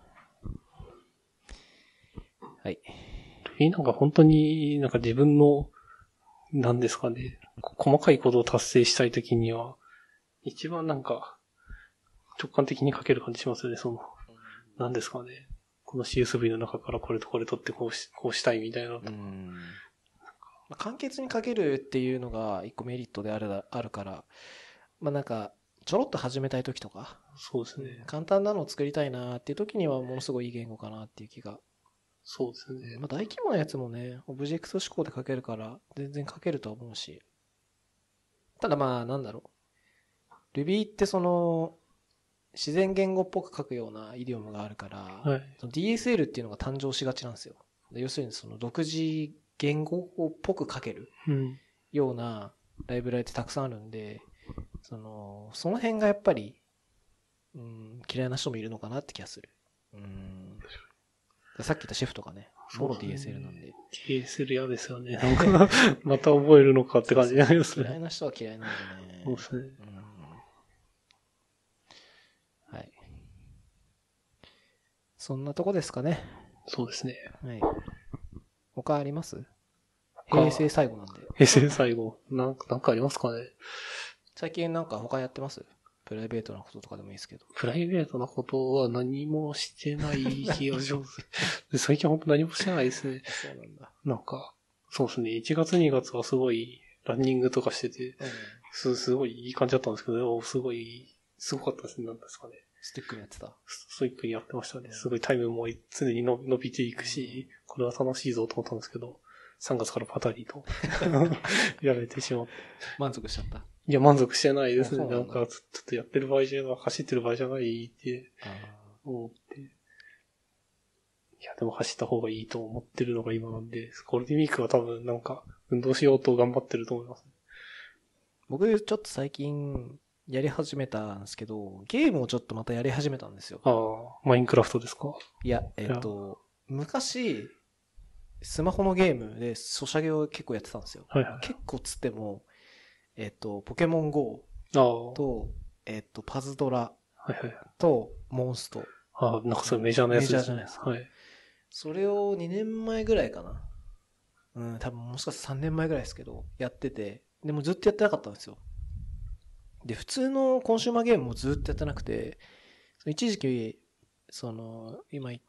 [SPEAKER 1] はい。
[SPEAKER 2] なんか本当になんか自分の、なんですかね、細かいことを達成したいときには、一番なんか直感的に書ける感じしますよね、その、なんですかね。この シーエスブイ の中からこれとこれ取ってこうし、こうしたいみたいな。うん。
[SPEAKER 1] まあ、簡潔に書けるっていうのが一個メリットであるあるから、まあなんか、ちょろっと始めたい時とか、
[SPEAKER 2] そうですね。
[SPEAKER 1] 簡単なのを作りたいなっていう時にはものすごいいい言語かなっていう気が。
[SPEAKER 2] そうですね。
[SPEAKER 1] まあ大規模なやつもね、オブジェクト思考で書けるから全然書けるとは思うし。ただまあなんだろう。Ruby ってその、自然言語っぽく書くようなイディオムがあるから、はい、その ディーエスエル っていうのが誕生しがちなんですよ。要するにその独自言語っぽく書けるようなライブラリってたくさんあるんで、その、その辺がやっぱり、うん、嫌いな人もいるのかなって気がする。うん。さっき言ったシェフとかね、もろ ディーエスエル なんで。
[SPEAKER 2] ディーエスエル 嫌ですよね。なんか、また覚えるのかって感じになりますね。
[SPEAKER 1] 嫌いな人は嫌いなんでね。
[SPEAKER 2] そうですね。
[SPEAKER 1] うん、はい。そんなとこですかね。
[SPEAKER 2] そうですね。
[SPEAKER 1] はい。他あります？平成最後なんで。
[SPEAKER 2] 平成最後。なんか、なんかありますかね。
[SPEAKER 1] 最近なんか他やってます？プライベートなこととかでもいいですけど。
[SPEAKER 2] プライベートなことは何もしてない気がします。最近ほんと何もしてないですね。
[SPEAKER 1] そうなんだ。
[SPEAKER 2] なんか、そうですね。いちがつにがつはすごいランニングとかしてて、うん、す、すごいいい感じだったんですけど、すごい、すごかったですね。なんですかね。
[SPEAKER 1] スティックにやってた。
[SPEAKER 2] ストイックにやってましたね。すごいタイムも常に伸びていくし、これは楽しいぞと思ったんですけど、さんがつからパタリとやめてしまって。
[SPEAKER 1] 満足しちゃった？
[SPEAKER 2] いや、満足してないですね。なんか、ちょっとやってる場合じゃない、走ってる場合じゃないって思って。いや、でも走った方がいいと思ってるのが今なんで、ゴールデンウィークは多分なんか、運動しようと頑張ってると思います。
[SPEAKER 1] 僕、ちょっと最近、やり始めたんですけど、ゲームをちょっとまたやり始めたんですよ。
[SPEAKER 2] ああ、マインクラフトですか？
[SPEAKER 1] いや、えっと、昔、スマホのゲームでソシャゲを結構やってたんですよ。はいはい、結構つっても、えっと、ポケモン ゴー と、えっと、パズドラとモンスト。
[SPEAKER 2] ああ、なんかそれメジャーなやつですね。
[SPEAKER 1] メジャーじゃないですか。はい。それをにねんまえぐらいかな。うん、多分もしかしたらさんねんまえぐらいですけど、やってて、でもずっとやってなかったんですよ。で、普通のコンシューマーゲームもずっとやってなくて、一時期、その、今言った、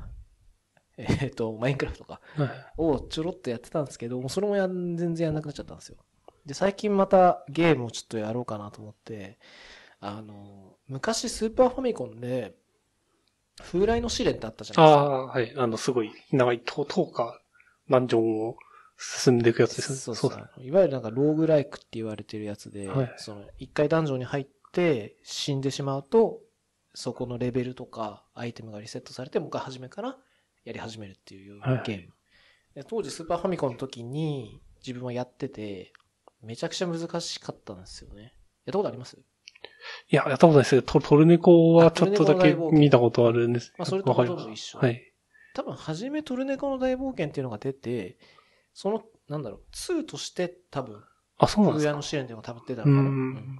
[SPEAKER 1] えっと、マインクラフトとかをちょろっとやってたんですけど、もうそれもや全然やんなくなっちゃったんですよ。で、最近またゲームをちょっとやろうかなと思って、あの、昔スーパーファミコンで、風来の試練ってあったじゃないですか。
[SPEAKER 2] ああ、はい。あの、すごい長い、と、とおか、ダンジョンを進んでいくやつですね。
[SPEAKER 1] そうそう。そういわゆるなんかローグライクって言われてるやつで、はい、その、一回ダンジョンに入って死んでしまうと、そこのレベルとかアイテムがリセットされて、もう一回初めからやり始めるっていうゲーム。はい、で当時スーパーファミコンの時に自分はやってて、めちゃくちゃ難しかったんですよね。やったことあります？
[SPEAKER 2] いや、やったことないですけど、トルネコはちょっとだけ見たことあるんです。
[SPEAKER 1] まあ、それとほとんど一緒。はい。多分、初めトルネコの大冒険っていうのが出て、その、なんだろう、ツーとして多分、
[SPEAKER 2] あ、そうなんですか。
[SPEAKER 1] 風屋の試練っていうのが多分出たのかな。うん。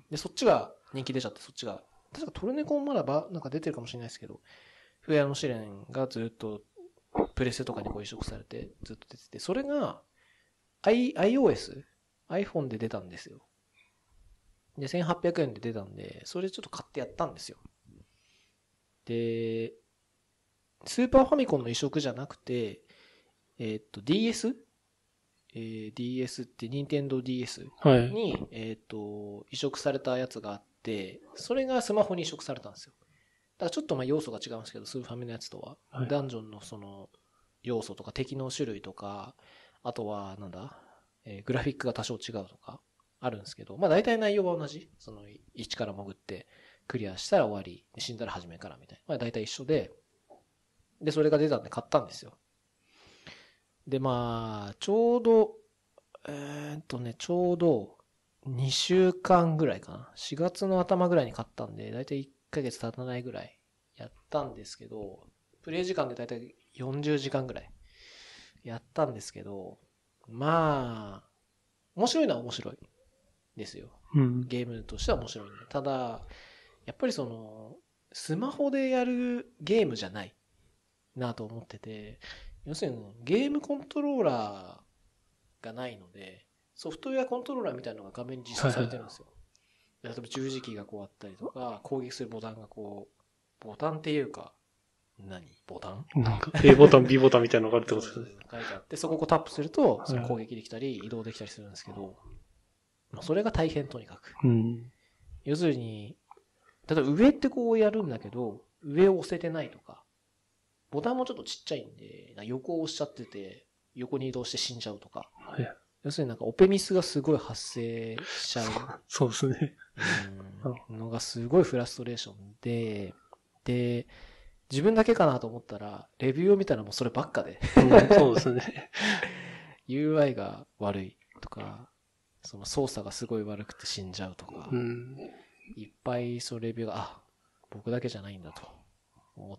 [SPEAKER 1] で、そっちが人気出ちゃって、そっちが。確かトルネコもまだば、なんか出てるかもしれないですけど、風屋の試練がずっと、プレステとかにこう移植されて、ずっと出てて、それが、I、iOS、iPhone で出たんですよ。で、せんはっぴゃくえんで出たんで、それちょっと買ってやったんですよ。で、スーパーファミコンの移植じゃなくて、えっと、ディーエス？ えー、ディーエス って任天堂 ディーエス に、はい、えっと、移植されたやつがあって、それがスマホに移植されたんですよ。だからちょっとまあ要素が違うんですけど、スーファミのやつとは。はい、ダンジョンのその、要素とか敵の種類とか、あとは、なんだ、えー、グラフィックが多少違うとか、あるんですけど、まあ大体内容は同じ。その、いちから潜って、クリアしたら終わり、死んだら初めからみたいな。まあ大体一緒で、で、それが出たんで買ったんですよ。で、まあ、ちょうど、えー、っとね、ちょうどにしゅうかんぐらいかな。しがつの頭ぐらいに買ったんで、だいたいいっかげつ経たないぐらいやったんですけど、 プレイ時間でだいたいよんじゅうじかんぐらいやったんですけど、まあ、面白いのは面白いですよ。
[SPEAKER 2] うん。
[SPEAKER 1] ゲームとしては面白いんで。ただ、やっぱりその、スマホでやるゲームじゃないなと思ってて、要するにゲームコントローラーがないので、ソフトウェアコントローラーみたいなのが画面に実装されてるんですよ。例えば十字キーがこうあったりとか、攻撃するボタンがこう、ボタンっていうか、何ボタン
[SPEAKER 2] なんか A ボタン、B ボタンみたいなのがあるってことですね。
[SPEAKER 1] 書いてあって、そこをこうタップすると、その攻撃できたり、移動できたりするんですけど、それが大変とにかく。
[SPEAKER 2] うん。
[SPEAKER 1] 要するに、例えば上ってこうやるんだけど、上を押せてないとか、ボタンもちょっとちっちゃいんで、横を押しちゃってて、横に移動して死んじゃうとか。
[SPEAKER 2] はい。
[SPEAKER 1] 要するになんかオペミスがすごい発生しちゃう。
[SPEAKER 2] そうですね。
[SPEAKER 1] うん。のがすごいフラストレーションで、で、自分だけかなと思ったら、レビューを見たらもうそればっかで。
[SPEAKER 2] うん、そうですね。
[SPEAKER 1] ユーアイ が悪いとか、その操作がすごい悪くて死んじゃうとか、
[SPEAKER 2] うん、
[SPEAKER 1] いっぱいそのレビューが、あ、僕だけじゃないんだと思って、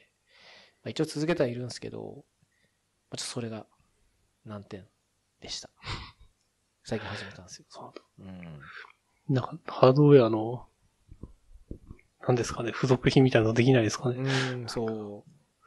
[SPEAKER 1] まあ、一応続けてはいるんですけど、まあ、ちょっとそれが難点でした。最近始めたんですよ。
[SPEAKER 2] そう。
[SPEAKER 1] うん。
[SPEAKER 2] なんか、ハードウェアの、なんですかね、付属品みたいなのできないですかね。
[SPEAKER 1] うん、そう。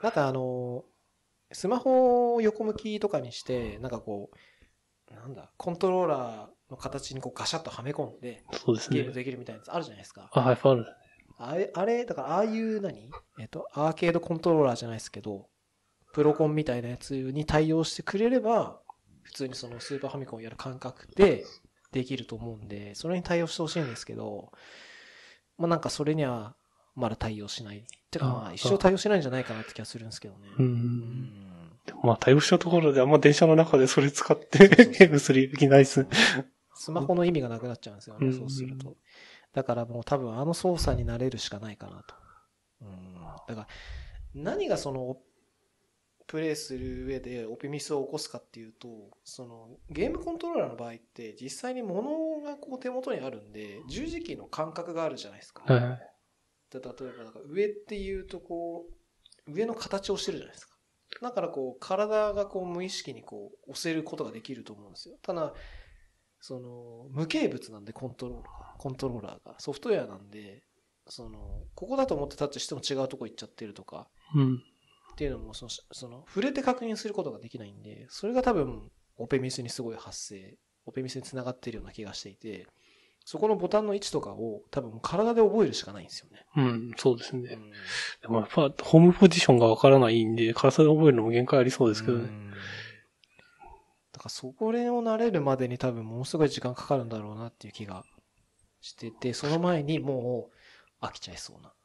[SPEAKER 1] なんかあの、スマホを横向きとかにして、なんかこう、なんだ、コントローラーの形にこうガシャッとはめ込んで、
[SPEAKER 2] そうですね。
[SPEAKER 1] ゲームできるみたいなやつあるじゃないですか。
[SPEAKER 2] あ、はい、ある。
[SPEAKER 1] あれ、あれ、だからああいう何えっと、アーケードコントローラーじゃないですけど、プロコンみたいなやつに対応してくれれば、普通にそのスーパーファミコンをやる感覚でできると思うんで、それに対応してほしいんですけど、まあなんかそれにはまだ対応しない。てかまあ一生対応しないんじゃないかなって気がするんですけどね。
[SPEAKER 2] うん。うんでもまあ対応したところであんま電車の中でそれ使って
[SPEAKER 1] そうそうそう
[SPEAKER 2] ゲームする気ないです。
[SPEAKER 1] スマホの意味がなくなっちゃうんですよね、
[SPEAKER 2] うん、
[SPEAKER 1] そうすると。だからもう多分あの操作になれるしかないかなと。うん。だから何がそのプレイする上でオペミスを起こすかっていうと、そのゲームコントローラーの場合って実際に物がこう手元にあるんで、十字キーの感覚があるじゃないですか。
[SPEAKER 2] はいはい。
[SPEAKER 1] で例えばなんか上っていうとこう、上の形をしてるじゃないですか。だからこう体がこう無意識にこう押せることができると思うんですよ。ただ、その無形物なんでコントローラー、コントローラーがソフトウェアなんで、その、ここだと思ってタッチしても違うとこ行っちゃってるとか、
[SPEAKER 2] うん。
[SPEAKER 1] っていうのもその、その、触れて確認することができないんで、それが多分、オペミスにすごい発生、オペミスに繋がっているような気がしていて、そこのボタンの位置とかを多分体で覚えるしかないんですよね。
[SPEAKER 2] うん、そうですね。
[SPEAKER 1] うん、
[SPEAKER 2] でもやっぱ、ホームポジションがわからないんで、体で覚えるのも限界ありそうですけどね。
[SPEAKER 1] うんだからそこれを慣れるまでに多分ものすごい時間かかるんだろうなっていう気がしてて、その前にもう飽きちゃいそうな。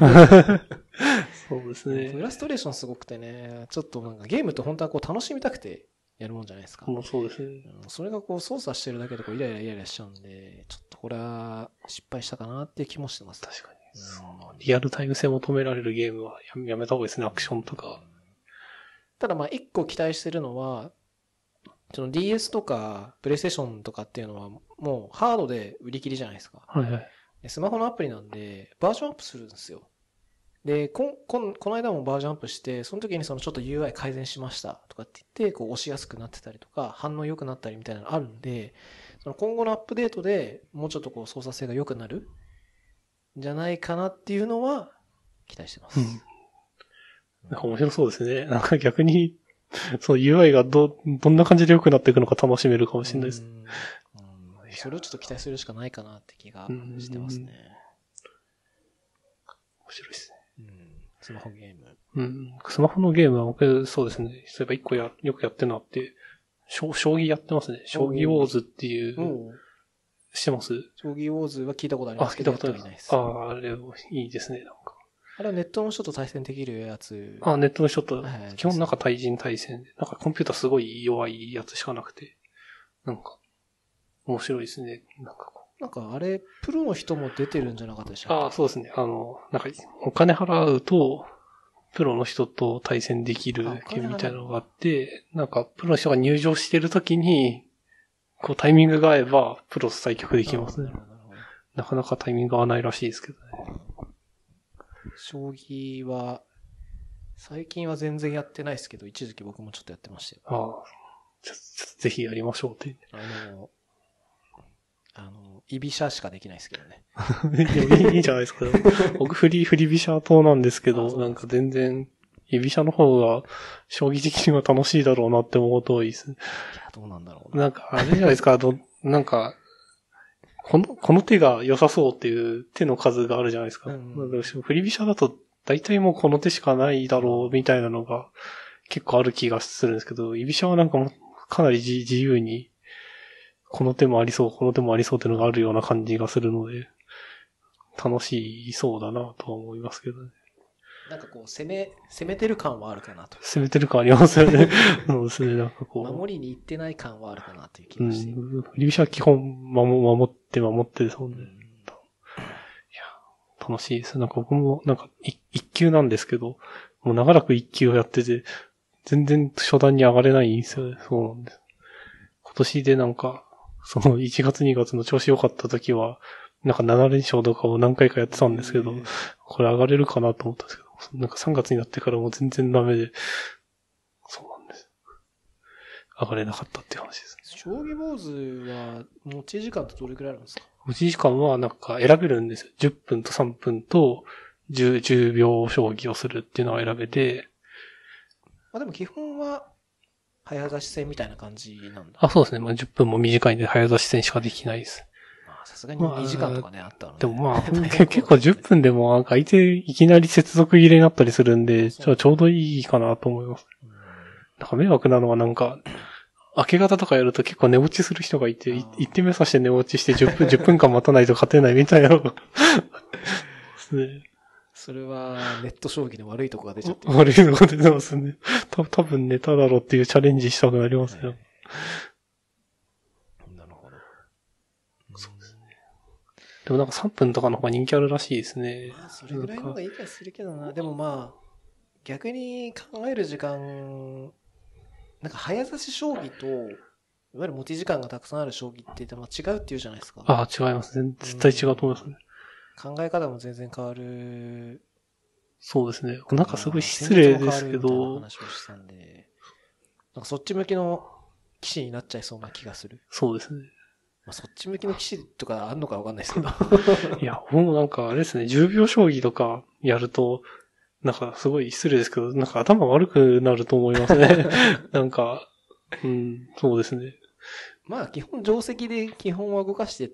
[SPEAKER 2] そうですね。
[SPEAKER 1] フラストレーションすごくてね、ちょっとなんかゲームって本当はこう楽しみたくてやるもんじゃないですか。
[SPEAKER 2] もうそうですね。
[SPEAKER 1] うん、それがこう操作してるだけでこうイライライライラしちゃうんで、ちょっとこれは失敗したかなっていう気もしてます。
[SPEAKER 2] 確かに。
[SPEAKER 1] うん、
[SPEAKER 2] リアルタイム性求められるゲームはやめた方がいいですね、アクションとか。
[SPEAKER 1] ただまあ一個期待してるのは、その ディーエス とかプレイステーションとかっていうのはもうハードで売り切りじゃないですか。
[SPEAKER 2] はいはい。
[SPEAKER 1] スマホのアプリなんでバージョンアップするんですよ。で、こん、こん、この間もバージョンアップして、その時にそのちょっと ユーアイ 改善しましたとかって言って、こう押しやすくなってたりとか、反応良くなったりみたいなのあるんで、その今後のアップデートでもうちょっとこう操作性が良くなるんじゃないかなっていうのは期待してます。うん。
[SPEAKER 2] なんか面白そうですね。なんか逆に、その ユーアイ がど、どんな感じで良くなっていくのか楽しめるかもしれないです。うん。うん、
[SPEAKER 1] それをちょっと期待するしかないかなって気がしてますね。
[SPEAKER 2] 面白いですね。
[SPEAKER 1] うん、スマホゲーム。
[SPEAKER 2] うん。スマホのゲームは僕、そうですね。そういえば一個や、よくやってるのあって、将棋やってますね。将棋ウォーズっていう、してます？
[SPEAKER 1] 将棋ウォーズは聞いたことありますけ
[SPEAKER 2] ど。あ、聞いたことあります。ああ、あれ、いいですね、なんか。
[SPEAKER 1] あれはネットの人と対戦できるやつ。
[SPEAKER 2] あ、ネットの人と、基本なんか対人対戦で、なんかコンピューターすごい弱いやつしかなくて、なんか、面白いですね。なんかこう。
[SPEAKER 1] なんかあれ、プロの人も出てるんじゃなかったでしたっけ？
[SPEAKER 2] ああ、そうですね。あの、なんか、お金払うと、プロの人と対戦できるゲームみたいなのがあって、なんか、プロの人が入場してるときに、こうタイミングが合えば、プロと対局できますね。なかなかタイミングが合わないらしいですけどね。
[SPEAKER 1] 将棋は、 最近は全然やってないですけど、一時期僕もちょっとやってましたよ。
[SPEAKER 2] ああ。ちょっとぜひやりましょうって。
[SPEAKER 1] あの、あの、居飛車しかできないですけどね。
[SPEAKER 2] でもいい、いいじゃないですか。僕フリー、フリー飛車党なんですけど、なんか全然、居飛車の方が、将棋的には楽しいだろうなって思うと多いですね。
[SPEAKER 1] いや、どうなんだろうな。
[SPEAKER 2] なんか、あれじゃないですか、どなんか、この、この手が良さそうっていう手の数があるじゃないですか。うん、なんかフリー飛車だと、大体もうこの手しかないだろうみたいなのが結構ある気がするんですけど、居飛車はなんかもかなり自自由に、この手もありそう、この手もありそうっていうのがあるような感じがするので、楽しそうだなとは思いますけどね。
[SPEAKER 1] なんかこう、攻め、攻めてる感はあるかなと。
[SPEAKER 2] 攻めてる感ありますよね。そうですね、なんかこう。
[SPEAKER 1] 守りに行ってない感はあるかなという気がして。
[SPEAKER 2] うん。フリー飛車は基本守、守って守ってですもんね。うん、いや、楽しいです。なんか僕も、なんか一、一級なんですけど、もう長らく一級をやってて、全然初段に上がれないんですよね。そうなんです。今年でなんか、そのいちがつにがつの調子良かった時は、なんかなな連勝とかを何回かやってたんですけど、これ上がれるかなと思ったんですけど、なんかさんがつになってからもう全然ダメで、そうなんです。上がれなかったっていう話です。
[SPEAKER 1] 将棋坊主は持ち時間ってどれくらいあるんですか？
[SPEAKER 2] 持ち時間はなんか選べるんですよ。じゅっぷんとさんぷんとじゅう、じゅうびょう将棋をするっていうのを選べて。
[SPEAKER 1] まあでも基本は早指し戦みたいな感じなんだ。
[SPEAKER 2] あ、そうですね。まあじゅっぷんも短いんで早指し戦しかできないです。
[SPEAKER 1] まあさすがににじかんとかね、まあ、あったので。
[SPEAKER 2] でもまあ、結構じゅっぷんでもなんか相手いきなり接続入れになったりするんで、ちょちょうどいいかなと思います。なんか迷惑なのはなんか、明け方とかやると結構寝落ちする人がいて、一手目指して寝落ちしてじゅっぷん、じゅっぷんかん待たないと勝てないみたいなのがですね。そ
[SPEAKER 1] れはネット将棋の悪いとこが出ちゃってる。
[SPEAKER 2] 悪いのが出てますね。た多分寝ただろうっていうチャレンジしたくなりますよ。はい、
[SPEAKER 1] なるほど。
[SPEAKER 2] そうですね。でもなんかさんぷんとかの方が人気あるらしいですね。
[SPEAKER 1] まあ、それぐらいの方がいい気がするけどな。でもまあ、逆に考える時間、なんか早指し将棋と、いわゆる持ち時間がたくさんある将棋ってまあ違うっていうじゃないですか。
[SPEAKER 2] ああ、違いますね。絶対違うと思いますね。
[SPEAKER 1] 考え方も全然変わる。
[SPEAKER 2] そうですね。なんかすごい失礼ですけど。
[SPEAKER 1] 話をしたんで、なんかそっち向きの棋士になっちゃいそうな気がする。
[SPEAKER 2] そうですね。
[SPEAKER 1] まあ、そっち向きの棋士とかあんのかわかんないですけど。
[SPEAKER 2] いや、もうなんかあれですね、じゅうびょう将棋とかやると、なんかすごい失礼ですけど、なんか頭悪くなると思いますね。なんか、うん、そうですね。
[SPEAKER 1] まあ基本定石で基本は動かしてって、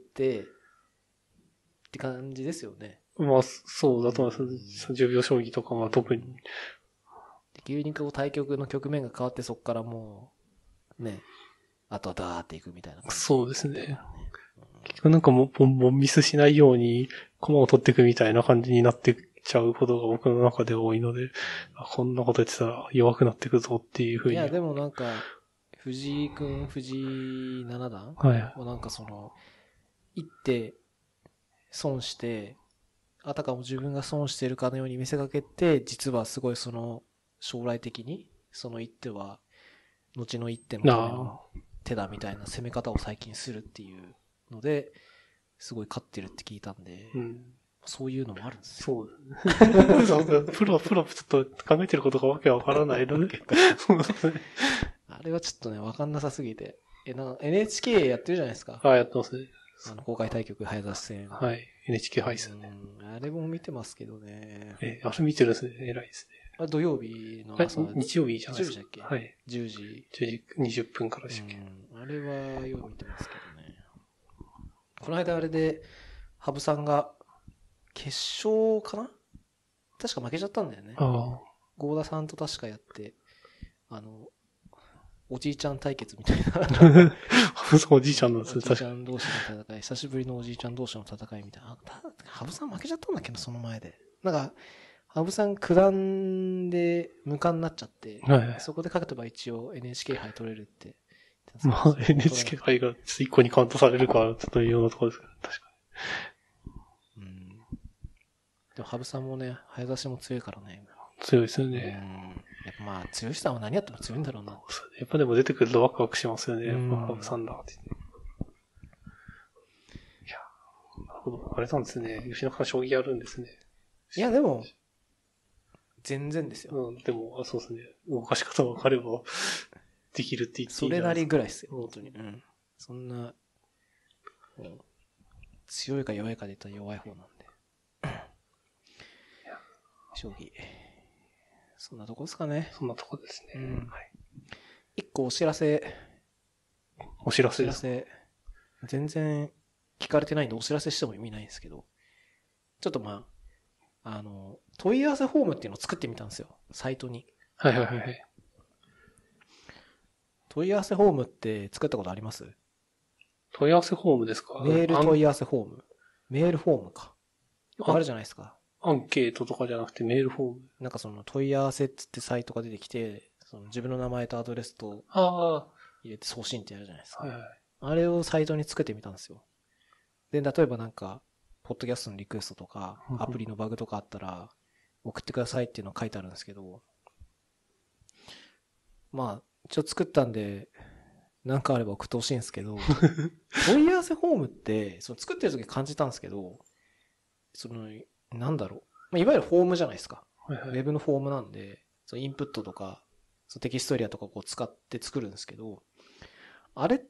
[SPEAKER 1] って感じですよね。
[SPEAKER 2] まあ、そうだと思います。じゅうびょう将棋とかは特に。
[SPEAKER 1] 急にこう対局の局面が変わってそこからもう、ね、あとはダーっていくみたいな感じ、ね。
[SPEAKER 2] そうですね。結局なんかもう、ボンボンミスしないように、駒を取っていくみたいな感じになってちゃうことが僕の中で多いので、こんなこと言ってたら弱くなっていくぞっていうふうに。
[SPEAKER 1] いや、でもなんか、藤井くん、藤井七段
[SPEAKER 2] はい。
[SPEAKER 1] もなんかその、一手損して、あたかも自分が損しているかのように見せかけて、実はすごいその、将来的に、その一手は、後の一手のための手だみたいな攻め方を最近するっていうので、すごい勝ってるって聞いたんで、うん、そういうのもあるんですよ。
[SPEAKER 2] そう。プロ、プロ、ちょっと考えてることがわけわからないので。
[SPEAKER 1] あれはちょっとね、わかんなさすぎて。え、な、エヌエイチケー やってるじゃないですか。
[SPEAKER 2] ああ、やってますね。
[SPEAKER 1] あの、公開対局、早指し戦。
[SPEAKER 2] はい。エヌエイチケー 配信ね。
[SPEAKER 1] あれも見てますけどね。
[SPEAKER 2] え、あれ見てるんですね。偉いですね。
[SPEAKER 1] あれ土曜日の朝。
[SPEAKER 2] 日曜日じゃないですか。
[SPEAKER 1] 日曜日でしたっけ？
[SPEAKER 2] はい。
[SPEAKER 1] じゅうじ。
[SPEAKER 2] じゅうじにじゅっぷんからでしたっけ？
[SPEAKER 1] あれはよう見てますけどね。この間あれで、羽生さんが、決勝かな？確か負けちゃったんだよね。ああ。郷田さんと確かやって、あの、おじいちゃん対決みたいな。
[SPEAKER 2] おじいちゃんなんですね、
[SPEAKER 1] おじいちゃん同士の戦い、久しぶりのおじいちゃん同士の戦いみたいな。羽生さん負けちゃったんだっけど、その前で。なんか、羽生さん九段で無冠になっちゃって、はいはい、そこでかけてば一応 エヌエイチケー 杯取れるって。
[SPEAKER 2] まあ、エヌエイチケー 杯が一個にカウントされるか、ちょっというようなところですけど、確か
[SPEAKER 1] に。うん。でも羽生さんもね、早指しも強いからね。
[SPEAKER 2] 強いですよね。
[SPEAKER 1] うん。やっぱまあ、強いさんは何やっても強いんだろうな。
[SPEAKER 2] やっぱでも出てくるとワクワクしますよね。羽生さんだって。いや、なるほど。あれなんですね。吉野さん将棋やるんですね。
[SPEAKER 1] いや、でも、 全然ですよ。
[SPEAKER 2] うん、でも、そうですね。動かし方が分かれば、できるって言っていい
[SPEAKER 1] それなりぐらいですよ、
[SPEAKER 2] うん
[SPEAKER 1] 本当に。うん。そんな、うん、強いか弱いかで言ったら弱い方なんで。将棋。そんなとこですかね。
[SPEAKER 2] そんなとこですね。
[SPEAKER 1] うん。
[SPEAKER 2] はい、
[SPEAKER 1] 一個お知らせ。
[SPEAKER 2] お知らせです。
[SPEAKER 1] お知らせ。全然聞かれてないんでお知らせしても意味ないんですけど、ちょっとまあ、あの、問い合わせフォームっていうのを作ってみたんですよ。サイトに。
[SPEAKER 2] はいはいはいはい。
[SPEAKER 1] 問い合わせフォームって作ったことあります？
[SPEAKER 2] 問い合わせフォームですか？
[SPEAKER 1] メール問い合わせフォーム。メールフォームか。よくあるじゃないですか。
[SPEAKER 2] アンケートとかじゃなくてメールフォーム。
[SPEAKER 1] なんかその問い合わせっつってサイトが出てきて、その自分の名前とアドレスと
[SPEAKER 2] あ
[SPEAKER 1] 入れて送信ってやるじゃないです
[SPEAKER 2] あ、
[SPEAKER 1] か。
[SPEAKER 2] はいはい。
[SPEAKER 1] あれをサイトに作ってみたんですよ。で、例えばなんか、ポッドキャストのリクエストとか、アプリのバグとかあったら、送ってくださいっていうのが書いてあるんですけど、まあ、一応作ったんで、なんかあれば送ってほしいんですけど、問い合わせフォームって、その作ってる時感じたんですけど、その、なんだろう。まあ、いわゆるフォームじゃないですか。
[SPEAKER 2] はいはい、
[SPEAKER 1] ウェブのフォームなんで、そのインプットとか、そのテキストエリアとかこう使って作るんですけど、あれって、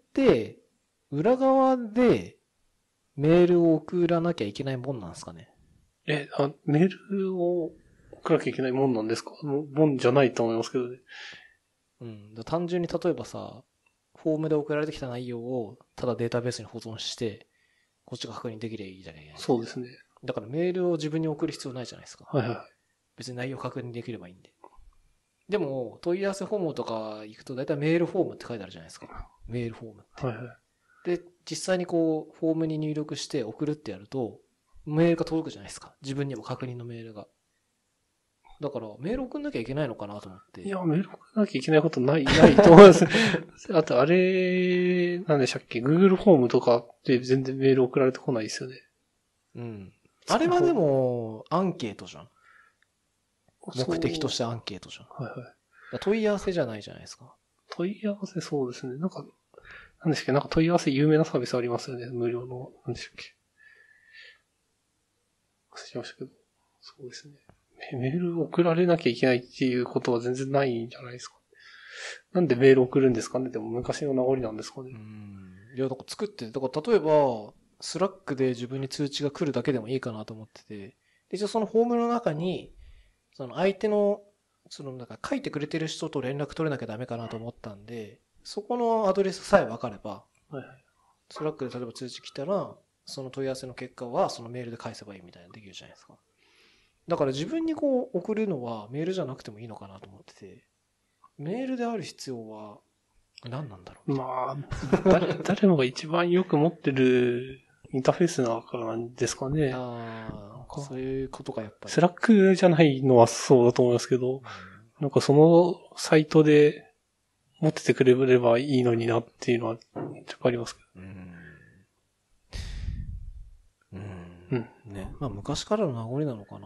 [SPEAKER 1] 裏側でメールを送らなきゃいけないもんなんですかね。
[SPEAKER 2] え、あ、メールを送らなきゃいけないもんなんですか？もんじゃないと思いますけどね。
[SPEAKER 1] うん。だ単純に例えばさ、フォームで送られてきた内容をただデータベースに保存して、こっちが確認できればいいじゃないですか。
[SPEAKER 2] そうですね。
[SPEAKER 1] だからメールを自分に送る必要ないじゃないですか。
[SPEAKER 2] はいはい。
[SPEAKER 1] 別に内容確認できればいいんで。でも、問い合わせフォームとか行くと大体メールフォームって書いてあるじゃないですか。メールフォームって。
[SPEAKER 2] はいはい。
[SPEAKER 1] で、実際にこう、フォームに入力して送るってやると、メールが届くじゃないですか。自分にも確認のメールが。だから、メール送んなきゃいけないのかなと思って。
[SPEAKER 2] いや、メール送らなきゃいけないことない、ないと思います。あと、あれ、なんでしたっけ？ Google フォームとかって全然メール送られてこないですよね。
[SPEAKER 1] うん。あれはでも、アンケートじゃん。目的としてアンケートじゃん。
[SPEAKER 2] はいはい。
[SPEAKER 1] 問い合わせじゃないじゃないですか。
[SPEAKER 2] 問い合わせそうですね。なんか、なんでしたっけ？なんか問い合わせ有名なサービスありますよね。無料の。なんでしたっけ？忘れちゃいましたけど。そうですね。メール送られなきゃいけないっていうことは全然ないんじゃないですか。なんでメール送るんですかね？でも昔の名残なんですかね。
[SPEAKER 1] うん。いや、だから作って、だから例えば、スラックで自分に通知が来るだけでもいいかなと思ってて、で、一応そのフォームの中に、その相手の、その、なんか書いてくれてる人と連絡取れなきゃダメかなと思ったんで、そこのアドレスさえ分かれば、
[SPEAKER 2] はいはい、
[SPEAKER 1] スラックで例えば通知来たら、その問い合わせの結果はそのメールで返せばいいみたいなのできるじゃないですか。だから自分にこう送るのはメールじゃなくてもいいのかなと思ってて、メールである必要は何なんだろう。
[SPEAKER 2] まあ、誰、誰もが一番よく持ってるインターフェースだからなんですかね。
[SPEAKER 1] ああ、そういうことかやっぱり。
[SPEAKER 2] スラックじゃないのはそうだと思いますけど、うん、なんかそのサイトで持っててくれればいいのになっていうのはちょっとありますけど。うん。
[SPEAKER 1] うん。うん。ね。まあ昔からの名残なのかな。名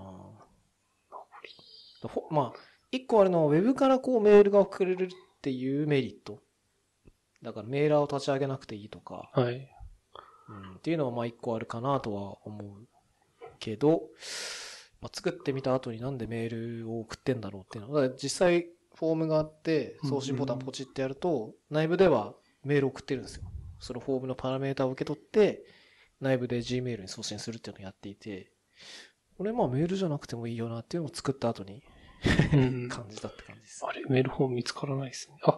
[SPEAKER 1] 残。まあ、一個あるのは Web からこうメールが送れるっていうメリット。だからメーラーを立ち上げなくていいとか。
[SPEAKER 2] はい。
[SPEAKER 1] うん、っていうのはまあ一個あるかなとは思うけど、まあ、作ってみた後になんでメールを送ってんだろうっていうのは、実際フォームがあって送信ボタンポチってやると、内部ではメールを送ってるんですよ。そのフォームのパラメータを受け取って、内部で Gmail に送信するっていうのをやっていて、これまあメールじゃなくてもいいよなっていうのを作った後に感じたって感じです。
[SPEAKER 2] あれ、メールフォーム見つからないですね。あ、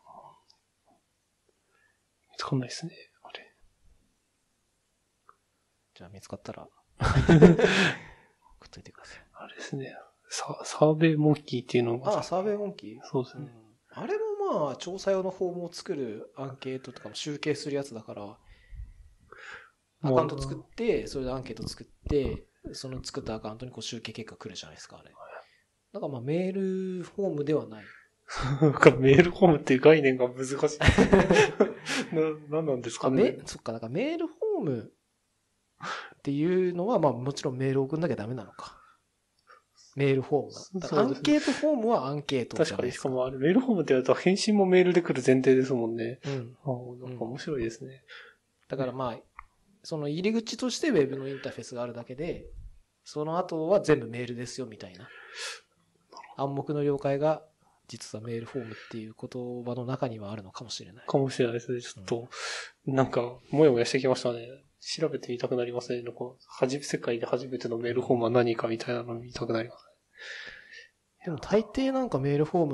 [SPEAKER 2] 見つかんないですね。あれ。
[SPEAKER 1] じゃあ見つかったら送っといてください。
[SPEAKER 2] あれですね。サ, サーベイモンキーっていうのが。
[SPEAKER 1] ああ、サーベイモンキー？
[SPEAKER 2] そうですね、
[SPEAKER 1] うん。あれもまあ、調査用のフォームを作るアンケートとかも集計するやつだから、アカウント作って、それでアンケート作って、その作ったアカウントにこう集計結果来るじゃないですか、あれ。だからまあメールフォームではない。
[SPEAKER 2] なんかメールフォームっていう概念が難しい。な、なんなんですかね。
[SPEAKER 1] そっか、だからメールフォームっていうのは、まあもちろんメールを送んなきゃダメなのか。メールフォームが。アンケートフォームはアンケートじゃないですか。
[SPEAKER 2] 確かに、しかもあれ、メールフォームってやると返信もメールで来る前提ですもんね。
[SPEAKER 1] うん。
[SPEAKER 2] あ、なんか面白いですね。
[SPEAKER 1] だからまあ、その入り口として Web のインターフェースがあるだけで、その後は全部メールですよみたいな。
[SPEAKER 2] な
[SPEAKER 1] 暗黙の了解が、実はメールフォームっていう言葉の中にはあるのかもしれない。
[SPEAKER 2] かもしれないですね。ちょっと、うん、なんか、もやもやしてきましたね。調べてみたくなりますね。なんか、はじ、世界で初めてのメールフォームは何かみたいなの見たくなりますね。
[SPEAKER 1] でも大抵なんかメールフォームって、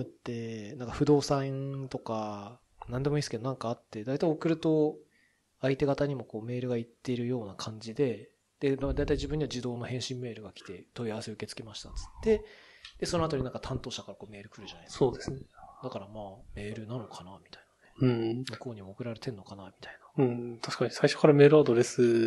[SPEAKER 1] なんか不動産とか、なんでもいいですけどなんかあって、大体送ると相手方にもこうメールが行っているような感じで、で、大体自分には自動の返信メールが来て問い合わせ受け付けましたっつって、で、その後になんか担当者からこうメール来るじゃないですか。
[SPEAKER 2] そうですね。だ
[SPEAKER 1] からまあ、メールなのかなみたい
[SPEAKER 2] なね。うん。
[SPEAKER 1] 向こうにも送られてんのかなみたいな。
[SPEAKER 2] うん、確かに最初からメールアドレス、うん、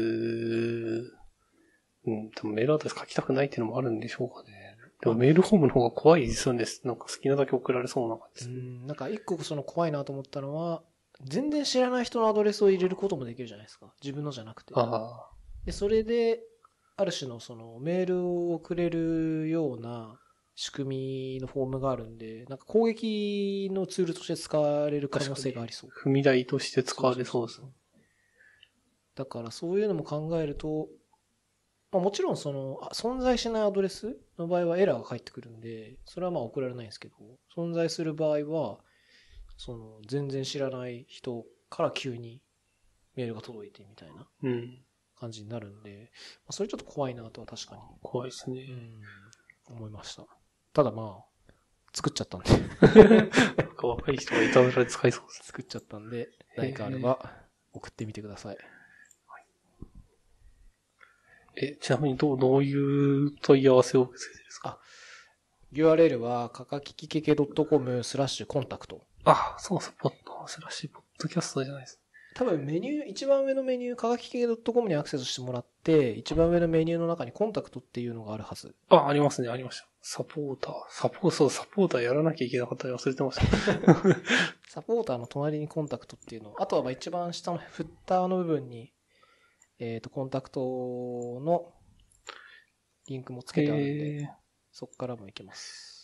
[SPEAKER 2] でもメールアドレス書きたくないっていうのもあるんでしょうかね。でもメールフォームの方が怖いですよね。なんか好きなだけ送られそうな感じです、ね。
[SPEAKER 1] うん、なんか一個その怖いなと思ったのは、全然知らない人のアドレスを入れることもできるじゃないですか。自分のじゃなくて。
[SPEAKER 2] ああ。
[SPEAKER 1] で、それで、ある種のそのメールを送れるような仕組みのフォームがあるんで、なんか攻撃のツールとして使われる可能性がありそう。
[SPEAKER 2] 踏み台として使われそうです。そうそうそう
[SPEAKER 1] だからそういうのも考えると、まあ、もちろんその存在しないアドレスの場合はエラーが返ってくるんで、それはまあ送られないんですけど、存在する場合は、その全然知らない人から急にメールが届いてみたいな感じになるんで、まあ、それちょっと怖いなとは確かに。
[SPEAKER 2] 怖いですね。
[SPEAKER 1] うん、思いました。ただまあ、作っちゃったんで。
[SPEAKER 2] 若い人がいたずらで使いそうです。
[SPEAKER 1] 作っちゃったんで、何かあれば送ってみてください。
[SPEAKER 2] え、ちなみにどう、どういう問い合わせを受け付けてるんですか？あ、
[SPEAKER 1] ユーアールエル は、かかききけけ .com スラッシュコンタクト。
[SPEAKER 2] あ、そうそう、ポッド、スラッシュポッドキャストじゃないです。
[SPEAKER 1] 多分メニュー、一番上のメニュー、かかききけ .com にアクセスしてもらって、一番上のメニューの中にコンタクトっていうのがあるはず。
[SPEAKER 2] あ、ありますね、ありました。サポーター。サポー、そう、サポーターやらなきゃいけなかったら忘れてました。
[SPEAKER 1] サポーターの隣にコンタクトっていうの。あとはまあ一番下のフッターの部分に、えっと、コンタクトのリンクもつけてあるんで、そこからもいけます。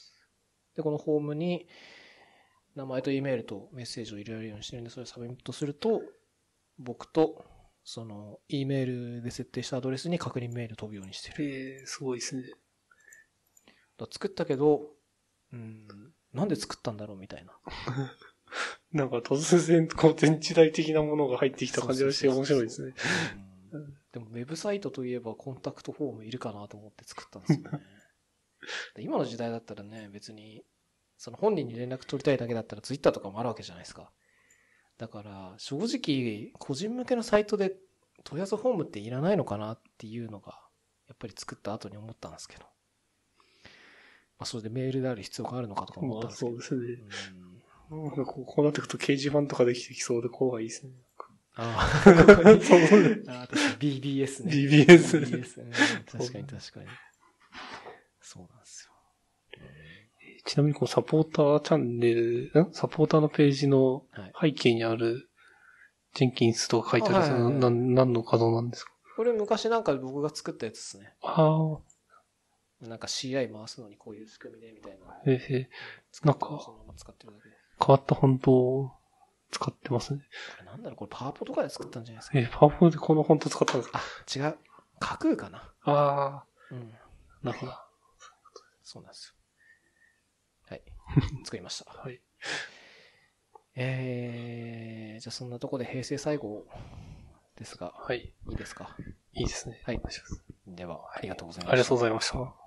[SPEAKER 1] で、このホームに名前と E メールとメッセージを入れられるようにしてるんで、それをサブミットすると、僕とその E メールで設定したアドレスに確認メール飛ぶようにしてる。
[SPEAKER 2] えー、すごいですね。
[SPEAKER 1] だ作ったけど、うん、なんで作ったんだろうみたいな。
[SPEAKER 2] なんか突然、こう、全時代的なものが入ってきた感じがして面白いですね。
[SPEAKER 1] でもウェブサイトといえばコンタクトフォームいるかなと思って作ったんですよね。今の時代だったらね、別に、その本人に連絡取りたいだけだったらツイッターとかもあるわけじゃないですか。だから、正直、個人向けのサイトで問い合わせフォームっていらないのかなっていうのが、やっぱり作った後に思ったんですけど。まあ、それでメールである必要があるのかとか思ったんですけど。
[SPEAKER 2] まあ、そうですね。うん、なんかこう、こうなってくると掲示板とかできてきそうで怖いですね。
[SPEAKER 1] ああ、ここにそうああ、確かに ビービーエス ね。
[SPEAKER 2] ビービーエス。
[SPEAKER 1] ビービーエス、うん、確かに確かに。そうなんですよ。
[SPEAKER 2] ちなみにこうサポーターチャンネル、んサポーターのページの背景にあるジェンキンスとか書いてある、はいはいはい、な何の稼働なんですか？こ
[SPEAKER 1] れ昔なんか僕が作ったやつですね。
[SPEAKER 2] ああ。
[SPEAKER 1] なんか シーアイ 回すのにこういう仕組みでみたいな。
[SPEAKER 2] ええー、なんか変わったフォントを使ってますね。
[SPEAKER 1] これなんだろう、これパワポとかで作ったんじゃないですか。
[SPEAKER 2] えー、パワポでこのフォント使ったんですか？
[SPEAKER 1] あ、違う。架空かな。
[SPEAKER 2] ああ。
[SPEAKER 1] うん。
[SPEAKER 2] なるほど。
[SPEAKER 1] そうなんですよ。はい。作りました。
[SPEAKER 2] はい。
[SPEAKER 1] えー、じゃあそんなとこで平成最後ですが。
[SPEAKER 2] はい。
[SPEAKER 1] いいですか？
[SPEAKER 2] いいですね。
[SPEAKER 1] はい。では、ありがとうございました。
[SPEAKER 2] ありがとうございました。